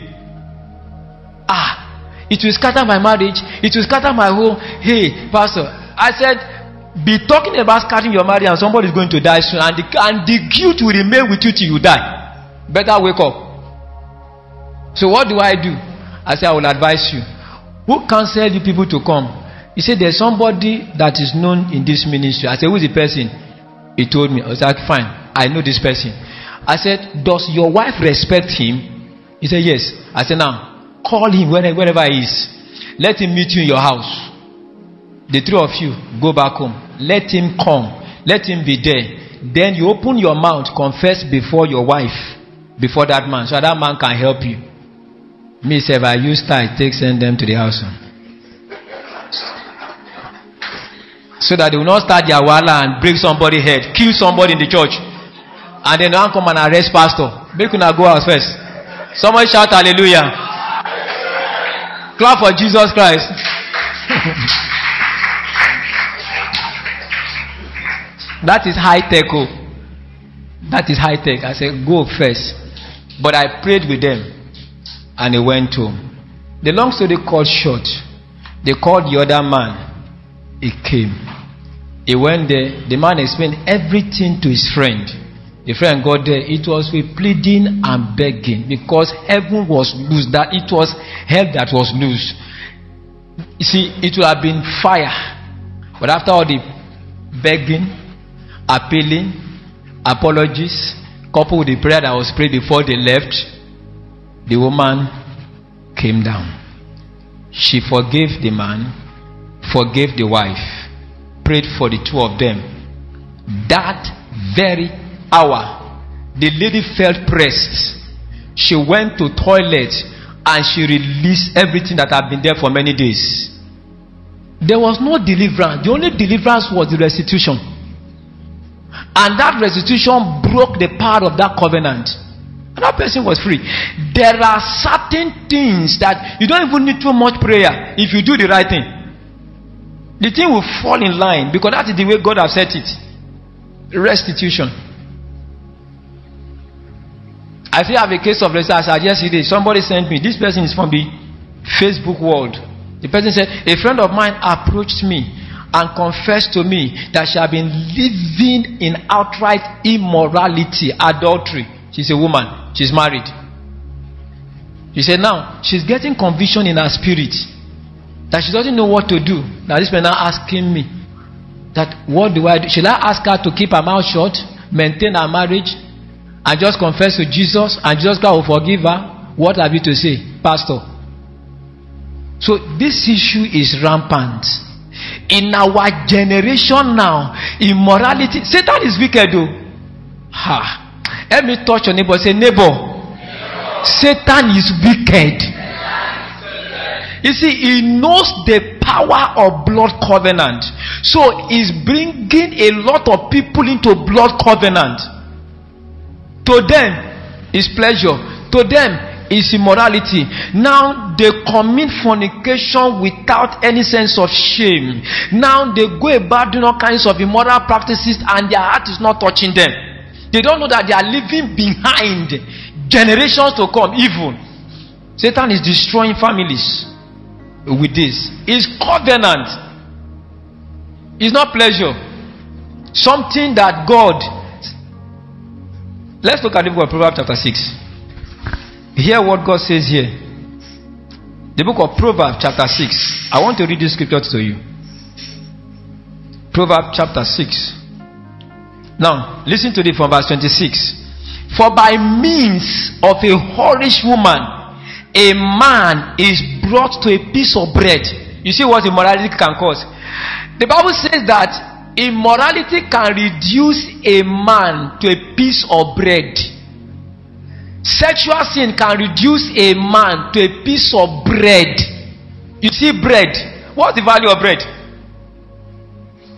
It will scatter my marriage, it will scatter my home. Hey, pastor, I said, be talking about scattering your marriage and somebody is going to die soon, and the guilt will remain with you till you die. Better wake up. So what do? I say, I will advise you. Who counsel you people to come? He said, there's somebody that is known in this ministry. I said, who is the person? He told me. I was like, fine, I know this person. I said, does your wife respect him? He said, yes. I said, now, call him wherever he is. Let him meet you in your house. The three of you, go back home. Let him come. Let him be there. Then you open your mouth, confess before your wife, before that man, so that man can help you. Me, say, if I use tithe, send them to the house. So that they will not start their wala and break somebody's head, kill somebody in the church, and then now come and arrest pastor. Make una go out first. Somebody shout hallelujah. Clap for Jesus Christ. That is high tech. Oh. That is high tech. I said, go first. But I prayed with them. And he went home. The long story called short. They called the other man. He came. He went there. The man explained everything to his friend. The friend got there. It was with pleading and begging, because heaven was loose. That it was hell that was loose. You see, it would have been fire. But after all the begging, appealing, apologies, coupled with the prayer that was prayed before they left, the woman came down. She forgave the man, forgave the wife, prayed for the two of them. That very hour, the lady felt pressed. She went to toilet and she released everything that had been there for many days. There was no deliverance. The only deliverance was the restitution. And that restitution broke the power of that covenant. And that person was free. There are certain things that you don't even need too much prayer if you do the right thing. The thing will fall in line, because that is the way God has set it. Restitution. I still have a case of restitution. As yesterday, somebody sent me. This person is from the Facebook world. The person said, a friend of mine approached me and confessed to me that she had been living in outright immorality, adultery. She's a woman. She's married. She said now she's getting conviction in her spirit that she doesn't know what to do. Now this person now asking me that, what do I do? Should I ask her to keep her mouth shut, maintain her marriage, and just confess to Jesus, and Jesus Christ will forgive her? What have you to say, Pastor? So this issue is rampant in our generation now. Immorality. Satan is wicked though. Let me touch your neighbor. Say, neighbor, Satan is wicked. You see, he knows the power of blood covenant. So he's bringing a lot of people into blood covenant. To them is pleasure. To them is immorality. Now they commit fornication without any sense of shame. Now they go about doing all kinds of immoral practices, and their heart is not touching them. They don't know that they are living behind generations to come evil. Satan is destroying families with this. It's covenant. It's not pleasure. Something that God. Let's look at the book of Proverbs chapter 6. Hear what God says here. The book of Proverbs chapter 6. I want to read this scripture to you. Proverbs chapter 6. Now, listen to it from verse 26. For by means of a whorish woman, a man is brought to a piece of bread. You see what immorality can cause. The Bible says that immorality can reduce a man to a piece of bread. Sexual sin can reduce a man to a piece of bread. You see bread. What's the value of bread?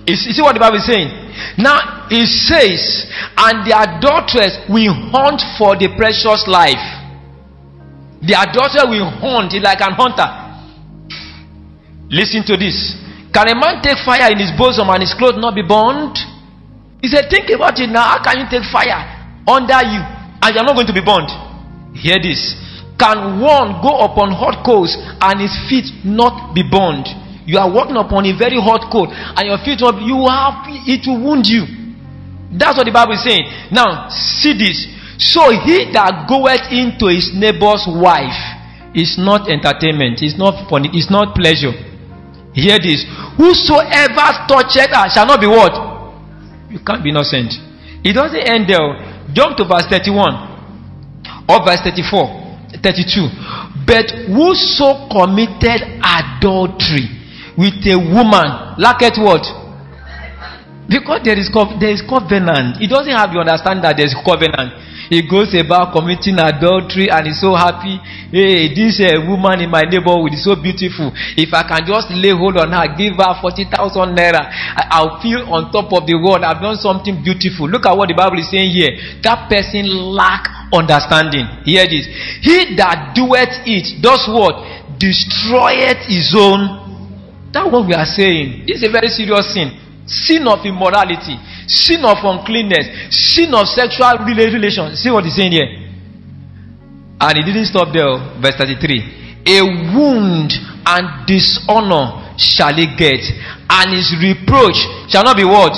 You see what the Bible is saying? Now it says, and the adulteress will hunt for the precious life. The adulterer will hunt like an hunter. Listen to this. Can a man take fire in his bosom and his clothes not be burned? He said, think about it now. How can you take fire under you and you're not going to be burned? Hear this. Can one go upon hot coals and his feet not be burned? You are walking upon a very hot coal and your feet will it will wound you. That's what the Bible is saying. Now see this. So he that goeth into his neighbor's wife is not entertainment, it's not funny, it's not pleasure. Hear this. Whosoever toucheth her shall not be what? You can't be innocent. It doesn't end there. Jump to verse 31 or verse 32. But whoso committed adultery with a woman, lacketh what? Because there is covenant. He doesn't have the understanding that there is covenant. He goes about committing adultery and is so happy. Hey, this woman in my neighborhood is so beautiful. If I can just lay hold on her, give her 40,000 naira, I'll feel on top of the world. I've done something beautiful. Look at what the Bible is saying here. That person lack understanding. Hear this. He that doeth it does what? Destroyeth his own. That's what we are saying. This is a very serious sin. Sin of immorality, sin of uncleanness, sin of sexual relations. See what he's saying here. And he didn't stop there. Verse 33. A wound and dishonor shall he get, and his reproach shall not be what?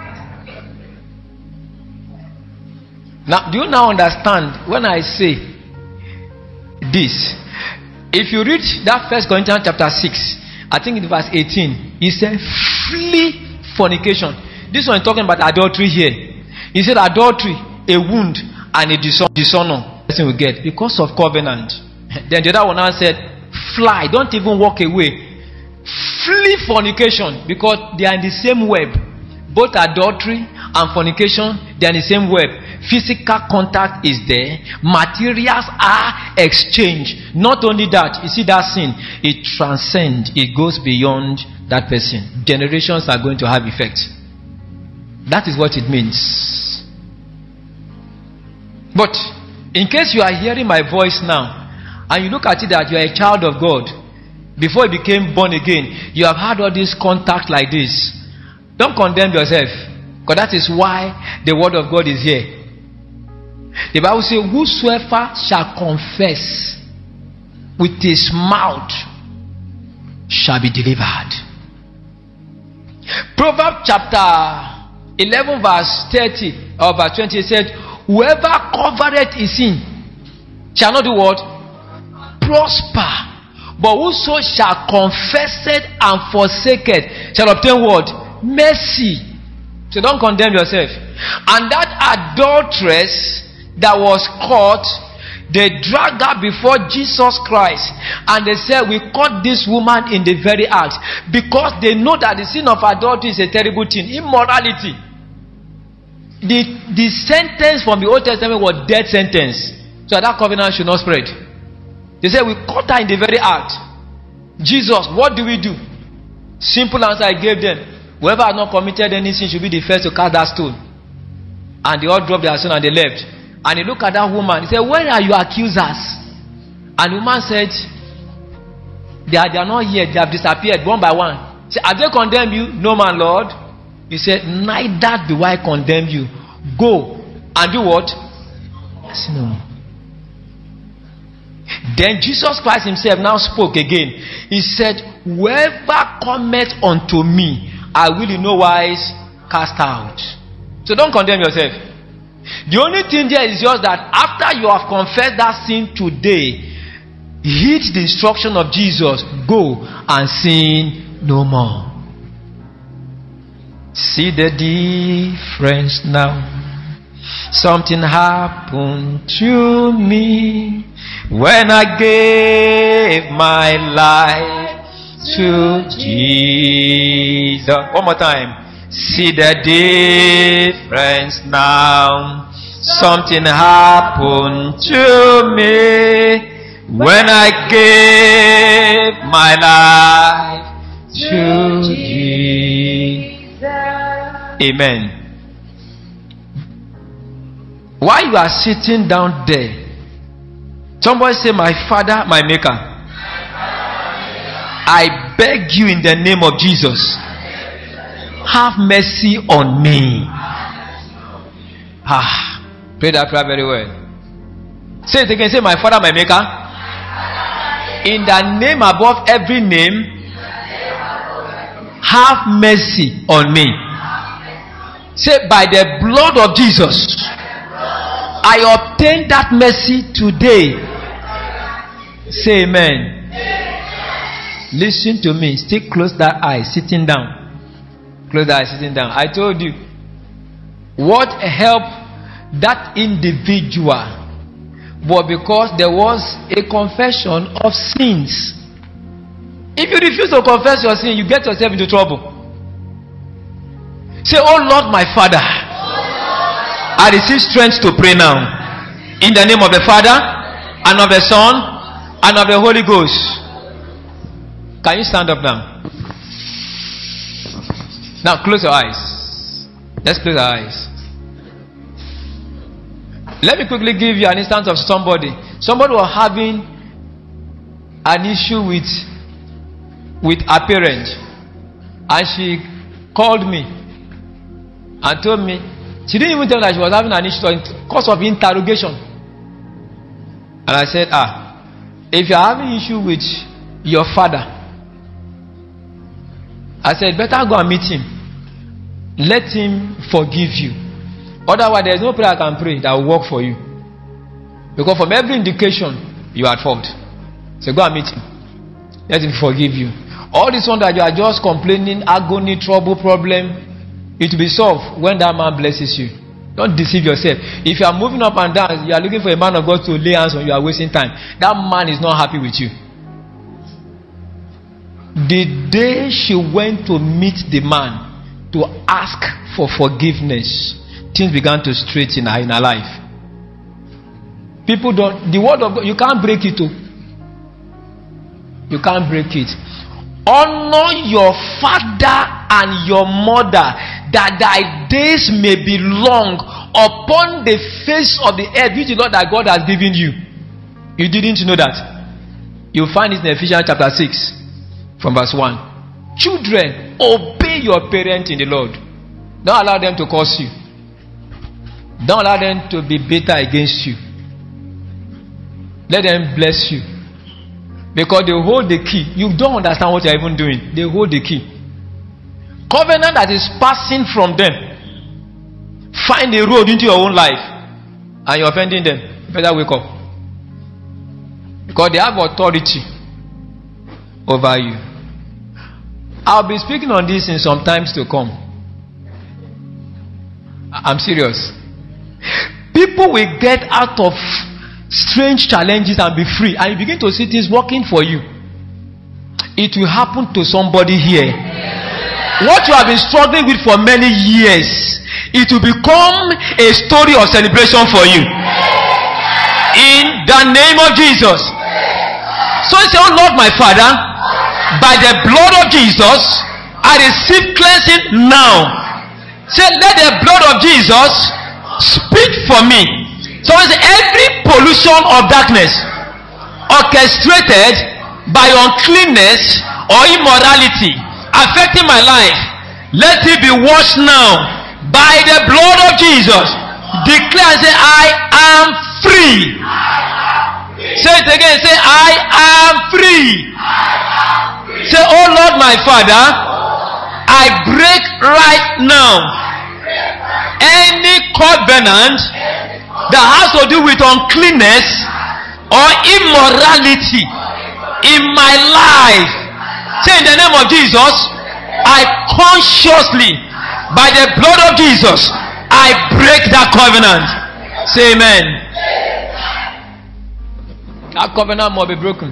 Now, do you now understand when I say this? If you read that 1 Corinthians chapter 6, I think in verse 18, he said, flee fornication. This one is talking about adultery here. He said adultery, a wound, and a dishonor person will get because of covenant. Then the other one now said, fly, don't even walk away. Flee fornication, because they are in the same web. Both adultery and fornication, they are in the same web. Physical contact is there. Materials are exchanged. Not only that, you see that sin, it transcends, it goes beyond that person. Generations are going to have effect. That is what it means. But in case you are hearing my voice now and you look at it that you are a child of God, before you became born again, you have had all this contact like this. Don't condemn yourself, because that is why the word of God is here. The Bible says, whosoever shall confess with his mouth shall be delivered. Proverbs chapter 11 verse 30 or verse 20 said, whoever covereth his sin shall not do what? Prosper. But whoso shall confess it and forsake it shall obtain what? Mercy. So don't condemn yourself. And that adulteress that was caught, they dragged her before Jesus Christ and they said, we caught this woman in the very act, because they know that the sin of adultery is a terrible thing. Immorality. The sentence from the Old Testament was death sentence, so that covenant should not spread. They said, we caught her in the very act. Jesus, what do we do? Simple answer I gave them. Whoever has not committed any sin should be the first to cast that stone. And they all dropped their stone and they left. And he looked at that woman. He said, where are your accusers? And the woman said, they are not here. They have disappeared one by one. He said, have they condemned you? No, my Lord. He said, neither do I condemn you. Go and do what? Yes, no. Then Jesus Christ himself now spoke again. He said, whoever cometh unto me, I will in no wise cast out. So don't condemn yourself. The only thing there is just that after you have confessed that sin today, heed the instruction of Jesus, go and sin no more. See the difference now. Something happened to me when I gave my life to Jesus. One more time. See the difference now. Something happened to me when I gave my life to Jesus. Amen. While you are sitting down there, somebody say, my Father, my Maker, I beg you in the name of Jesus, have mercy on me. Pray that prayer very well. Say it again. Say, my Father, my Maker, in the name above every name, have mercy on me. Say, by the blood of Jesus, I obtain that mercy today. Say amen. Listen to me. Still close that eye, sitting down. Close that eye, sitting down. I told you what helped that individual was because there was a confession of sins. If you refuse to confess your sin, you get yourself into trouble. Say, oh Lord, my Father, I receive strength to pray now. In the name of the Father, and of the Son, and of the Holy Ghost. Can you stand up now? Now close your eyes. Let's close our eyes. Let me quickly give you an instance of somebody. Somebody was having an issue with a parent, and she called me and told me she didn't even tell me that she was having an issue because of interrogation. And I said, if you're having issue with your father, I said, better go and meet him. Let him forgive you. Otherwise, there is no prayer I can pray that will work for you. Because from every indication, you are at fault. So go and meet him. Let him forgive you. All this one that you are just complaining, agony, trouble, problem, it will be solved when that man blesses you. Don't deceive yourself. If you are moving up and down, you are looking for a man of God to lay hands on you, are wasting time. That man is not happy with you. The day she went to meet the man to ask for forgiveness, things began to straighten in her life. People don't, the word of God, you can't break it. You can't break it. Honor your father and your mother, that thy days may be long upon the face of the earth, which is not that God has given you. You didn't know that. You find it in Ephesians chapter 6 from verse 1. Children, obey your parents in the Lord. Don't allow them to curse you. Don't allow them to be bitter against you. Let them bless you. Because they hold the key. You don't understand what you're even doing. They hold the key. Covenant that is passing from them, find a road into your own life, and you're offending them. You better wake up. Because they have authority over you. I'll be speaking on this in some times to come. I'm serious. People will get out of strange challenges and be free, and you begin to see things working for you. It will happen to somebody here. What you have been struggling with for many years, it will become a story of celebration for you. In the name of Jesus. So you say, oh Lord my Father, by the blood of Jesus, I receive cleansing now. Say, let the blood of Jesus speak for me. So it's every pollution of darkness orchestrated by uncleanness or immorality affecting my life, let it be washed now by the blood of Jesus. Declare and say, I am free. Say it again. Say, I am free. Say, oh Lord my Father, I break right now any covenant that has to do with uncleanness or immorality in my life. Say, in the name of Jesus, I consciously, by the blood of Jesus, I break that covenant. Say amen. That covenant must be broken.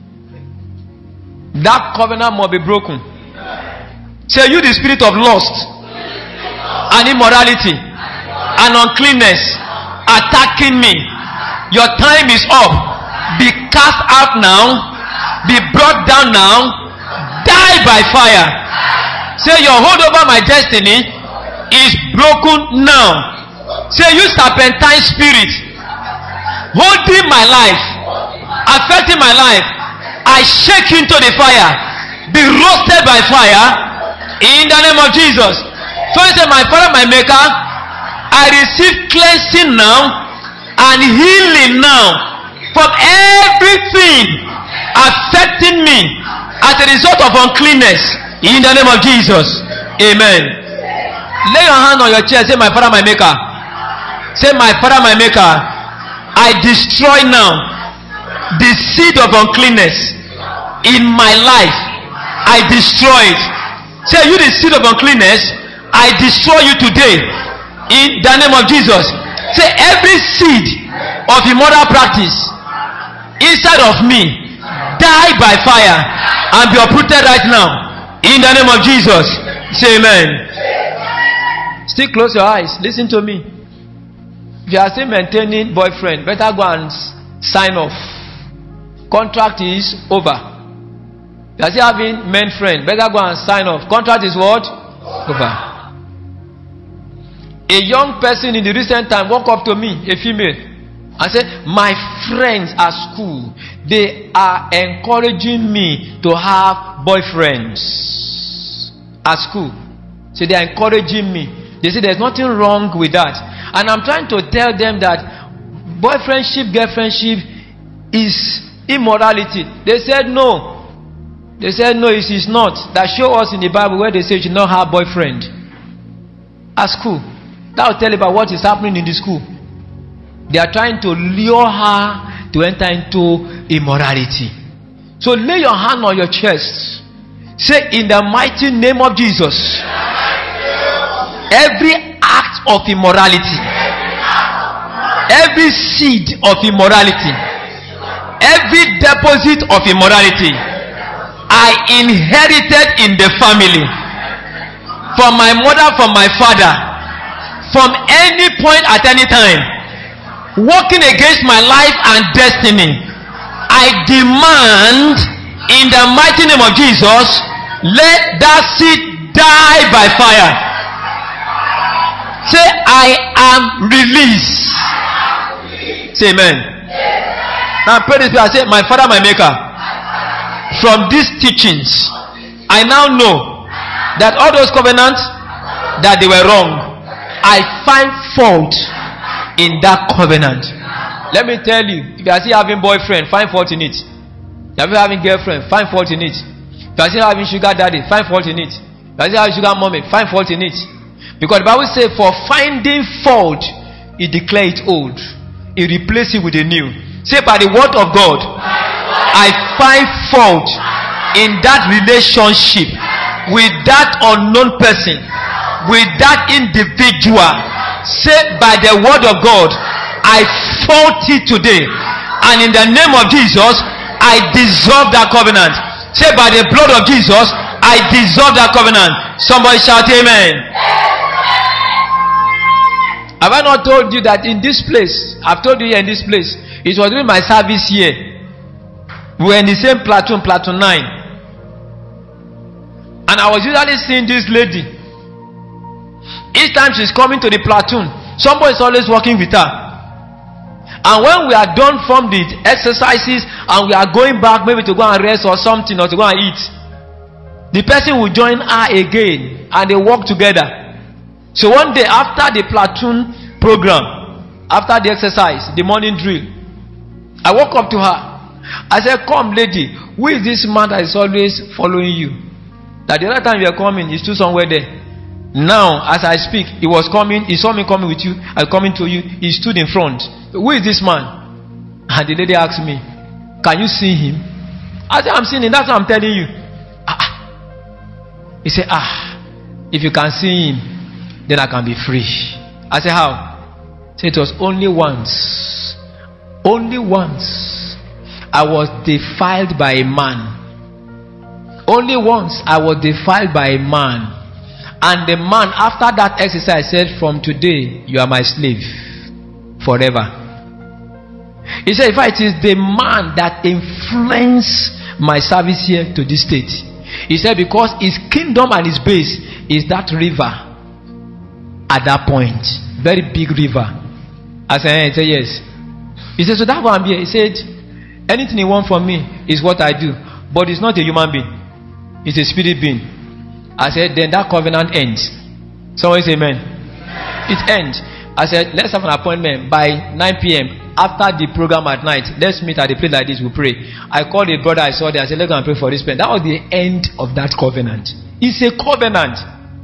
That covenant must be broken. Say, you the spirit of lust and immorality and uncleanness attacking me, your time is up. Be cast out now. Be brought down now. Die by fire. Say, your hold over my destiny is broken now. Say, you serpentine spirit holding my life, affecting my life, I shake you into the fire. Be roasted by fire in the name of Jesus. So he said, my Father, my Maker, I receive cleansing now and healing now from everything affecting me as a result of uncleanness in the name of Jesus. Amen. Lay your hand on your chest. Say, my Father, my Maker. Say, my Father, my Maker, I destroy now the seed of uncleanness in my life. I destroy it. Say, you the seed of uncleanness, I destroy you today in the name of Jesus. Say, every seed of immoral practice inside of me, die by fire and be uprooted right now in the name of Jesus. Say amen. Still close your eyes. Listen to me. If you are still maintaining boyfriend, better go and sign off. Contract is over. If you are still having men friend, better go and sign off. Contract is what? Over. A young person in the recent time walked up to me, a female, and said, my friends at school, they are encouraging me to have boyfriends at school. So they are encouraging me. They say there's nothing wrong with that. And I'm trying to tell them that boyfriendship, girlfriendship is immorality. They said no. They said no, it is not. That show us in the Bible where they say you should not have boyfriend at school. That will tell you about what is happening in the school. They are trying to lure her to enter into immorality. So lay your hand on your chest. Say, in the mighty name of Jesus, every act of immorality, every seed of immorality, every deposit of immorality, I inherited in the family, from my mother, from my father, from any point at any time, working against my life and destiny, I demand in the mighty name of Jesus, let that seed die by fire. Say, I am released. Say amen. Now pray this prayer. Say, my Father, my Maker, from these teachings, I now know that all those covenants, that they were wrong. I find fault in that covenant. Let me tell you, if you are still having boyfriend, find fault in it. If you are having girlfriend, find fault in it. If you are still having sugar daddy, find fault in it. If you are still having sugar mommy, find fault in it. Because the Bible says, for finding fault, it declares it old. It replaces it with a new. Say, by the word of God, I find fault in that relationship with that unknown person, with that individual. Say, by the word of God, I fault it today, and in the name of Jesus, I dissolve that covenant. Say, by the blood of Jesus, I dissolve that covenant. Somebody shout amen. Have I not told you that in this place, I've told you here in this place, it was during my service here, we were in the same platoon, platoon 9, and I was usually seeing this lady. Each time she's coming to the platoon, somebody is always working with her. And when we are done from the exercises and we are going back, maybe to go and rest or something, or to go and eat, the person will join her again and they work together. So one day after the platoon program, after the exercise, the morning drill, I walk up to her. I said, come lady, who is this man that is always following you? That the other time you are coming, he's still somewhere there. Now, as I speak, he was coming, he saw me coming with you, I coming to you, he stood in front. Who is this man? And the lady asked me, can you see him? I said, I'm seeing him, that's what I'm telling you. He said, if you can see him, then I can be free. I said, how? He said, it was only once I was defiled by a man. Only once I was defiled by a man. And the man, after that exercise, said, from today, you are my slave forever. He said, in fact, it is the man that influenced my service here to this state. He said, because his kingdom and his base is that river. at that point. Very big river. I said, he said, yes. He said, so that one here. He said, anything you want from me is what I do. But it's not a human being. It's a spirit being. I said, then that covenant ends. Someone say amen. It ends. I said, let's have an appointment by 9 p.m. After the program at night. Let's meet at a place like this. We'll pray. I called a brother I saw there. I said, let's go and pray for this man. That was the end of that covenant. It's a covenant.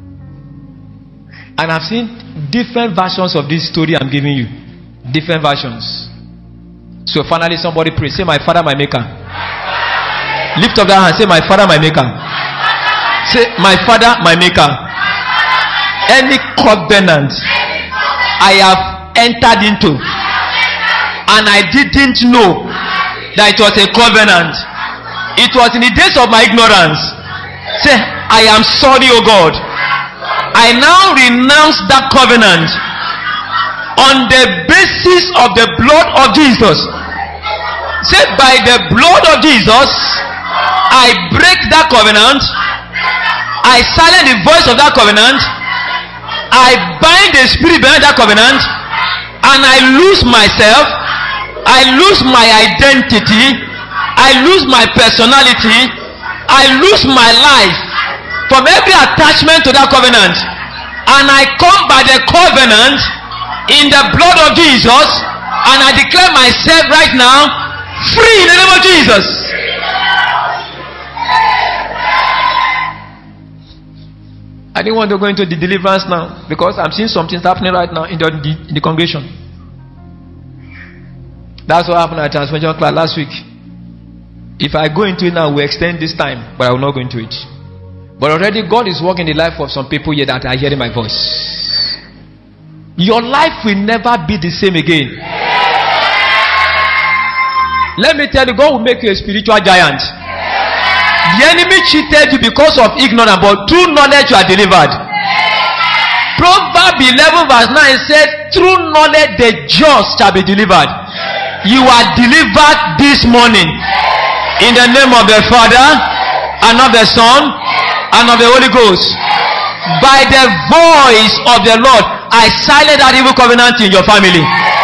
And I've seen different versions of this story I'm giving you. Different versions. So finally somebody pray. Say, my Father, my Maker. Lift up that hand. Say, my Father, my Maker. Say, my Father, my Maker. Any covenant I have entered into and I didn't know that it was a covenant. It was in the days of my ignorance. Say, I am sorry, O God. I now renounce that covenant on the basis of the blood of Jesus. Say, by the blood of Jesus, I break that covenant. I silence the voice of that covenant. I bind the spirit behind that covenant. And I lose myself. I lose my identity. I lose my personality. I lose my life from every attachment to that covenant. And I come by the covenant in the blood of Jesus. And I declare myself right now free in the name of Jesus. I didn't want to go into the deliverance now because I'm seeing something happening right now in the congregation. That's what happened at Transformation class last week. If I go into it now, we'll extend this time, but I will not go into it. But already God is working in the life of some people here that are hearing my voice. Your life will never be the same again. Let me tell you, God will make you a spiritual giant. The enemy cheated you because of ignorance, but through knowledge you are delivered. Proverbs 11 verse 9 said, through knowledge the just shall be delivered. You are delivered this morning. In the name of the Father, and of the Son, and of the Holy Ghost. By the voice of the Lord, I silence that evil covenant in your family.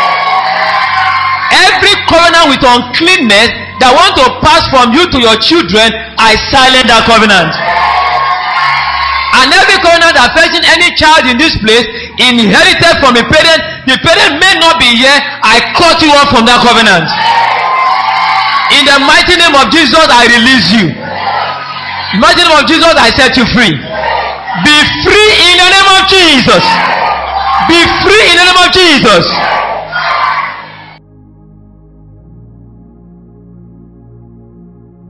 Every covenant with uncleanness that want to pass from you to your children, I silence that covenant. And every covenant affecting any child in this place inherited from a parent, the parent may not be here, I cut you off from that covenant. In the mighty name of Jesus, I release you. In the mighty name of Jesus, I set you free. Be free in the name of Jesus. Be free in the name of Jesus.